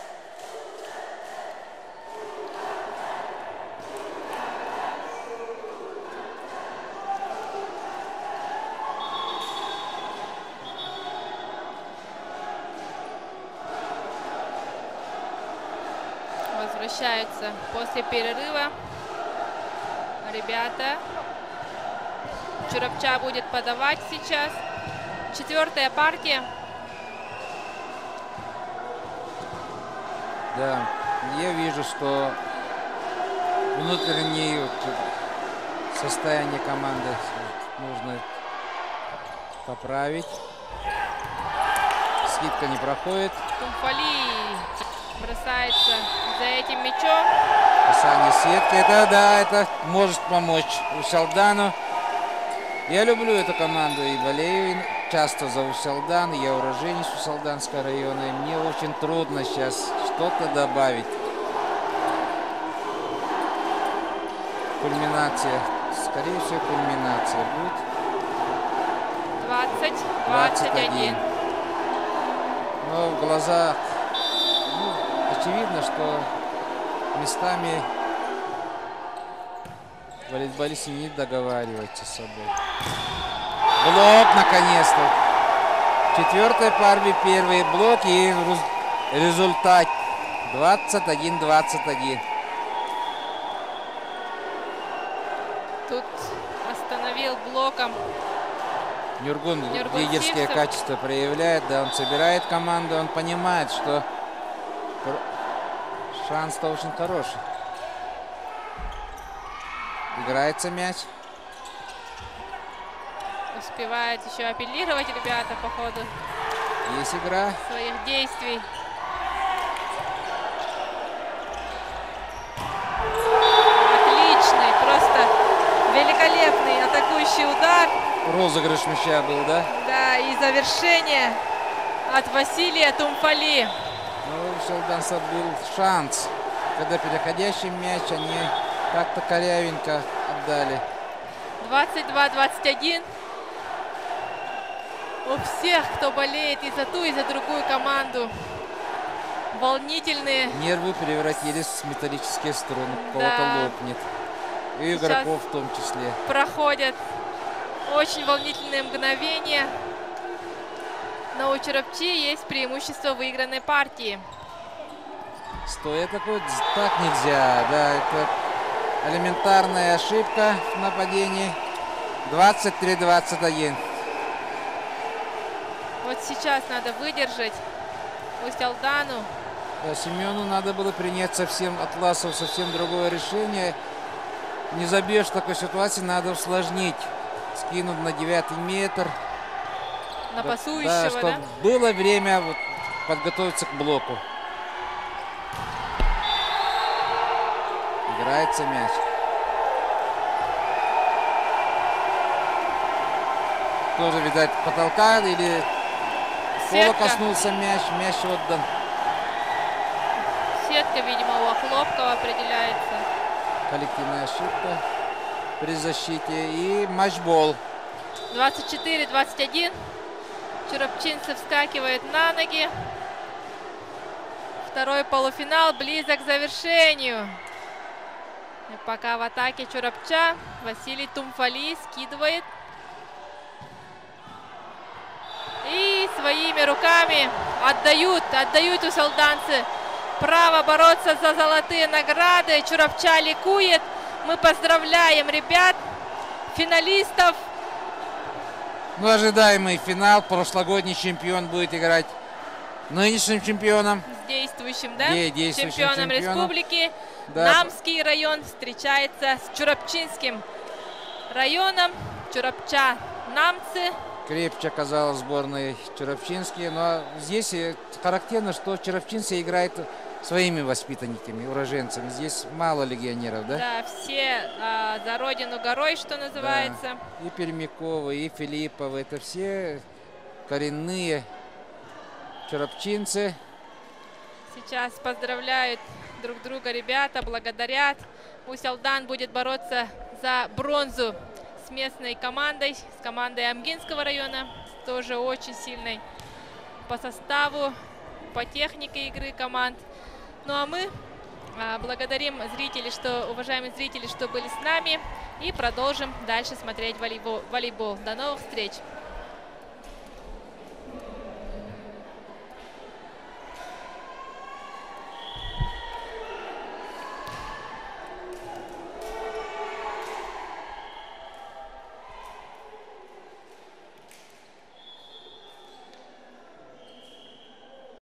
Возвращаются после перерыва ребята. Чурапча будет подавать сейчас. Четвертая партия. Да, я вижу, что внутреннее состояние команды нужно поправить. Скидка не проходит. Тумфали бросается за этим мячом. Касание сетки. Это может помочь Усалдану. Я люблю эту команду и болею часто за Усалдан. Я уроженец Усалданского района. И мне очень трудно сейчас что-то добавить. Кульминация. Скорее всего, кульминация будет. 20-21. Но в глазах очевидно, что местами волейболисты не договариваются с собой. Блок наконец-то. Четвертая партия, первый блок и результат 21-21. Тут остановил блоком. Нюргун лидерские качества проявляет, да, он собирает команду, он понимает, что шанс-то очень хороший. Играется мяч. Успевает еще апеллировать ребята по ходу Есть игра. Своих действий. Отличный, просто великолепный атакующий удар. Розыгрыш мяча был, да? Да, и завершение от Василия Тумфали. Ну, у Усалданца был шанс, когда переходящий мяч они как-то корявенько отдали. 22-21. У всех, кто болеет и за ту, и за другую команду, волнительные. Нервы превратились в металлические струны, у кого-то Да. лопнет. И игроков в том числе. Проходят очень волнительные мгновения. Но у Чурапчи есть преимущество выигранной партии. Стоя такой, так нельзя. Да, это элементарная ошибка в нападении. 23-21. Вот сейчас надо выдержать Усалдану. Да, Семену надо было принять Атласов совсем другое решение. Не забьешь в такой ситуации, надо усложнить. Скинуть на 9-й метр. На пасующего, да? Чтобы было время вот подготовиться к блоку. Играется мяч. Тоже, видать, потолка или пола коснулся мяч. Мяч отдан. Сетка, видимо, у Охлопкова определяется. Коллективная ошибка при защите. И матчбол. 24-21. Чурапчинцы вскакивают на ноги. Второй полуфинал близок к завершению. И пока в атаке Чурапча. Василий Тумфали скидывает. И своими руками отдают усалданцы право бороться за золотые награды. Чурапча ликует. Мы поздравляем ребят, финалистов. Ну, ожидаемый финал. Прошлогодний чемпион будет играть нынешним чемпионом. С действующим, да? Действующим чемпионом республики. Да. Намский район встречается с Чурапчинским районом. Чурапча намцы. Крепче оказалась сборная Чурапчинские. Но здесь характерно, что чурапчинцы играют своими воспитанниками, уроженцами. Здесь мало легионеров, да? Да, все за родину горой, что называется. Да. И Пермяковы, и Филипповы. Это все коренные чурапчинцы. Сейчас поздравляют друг друга ребята, благодарят. Усть-Алдан будет бороться за бронзу с местной командой, с командой Амгинского района. Тоже очень сильной по составу, по технике игры команд. Ну а мы благодарим зрителей, уважаемые зрители, что были с нами. И продолжим дальше смотреть волейбол. До новых встреч!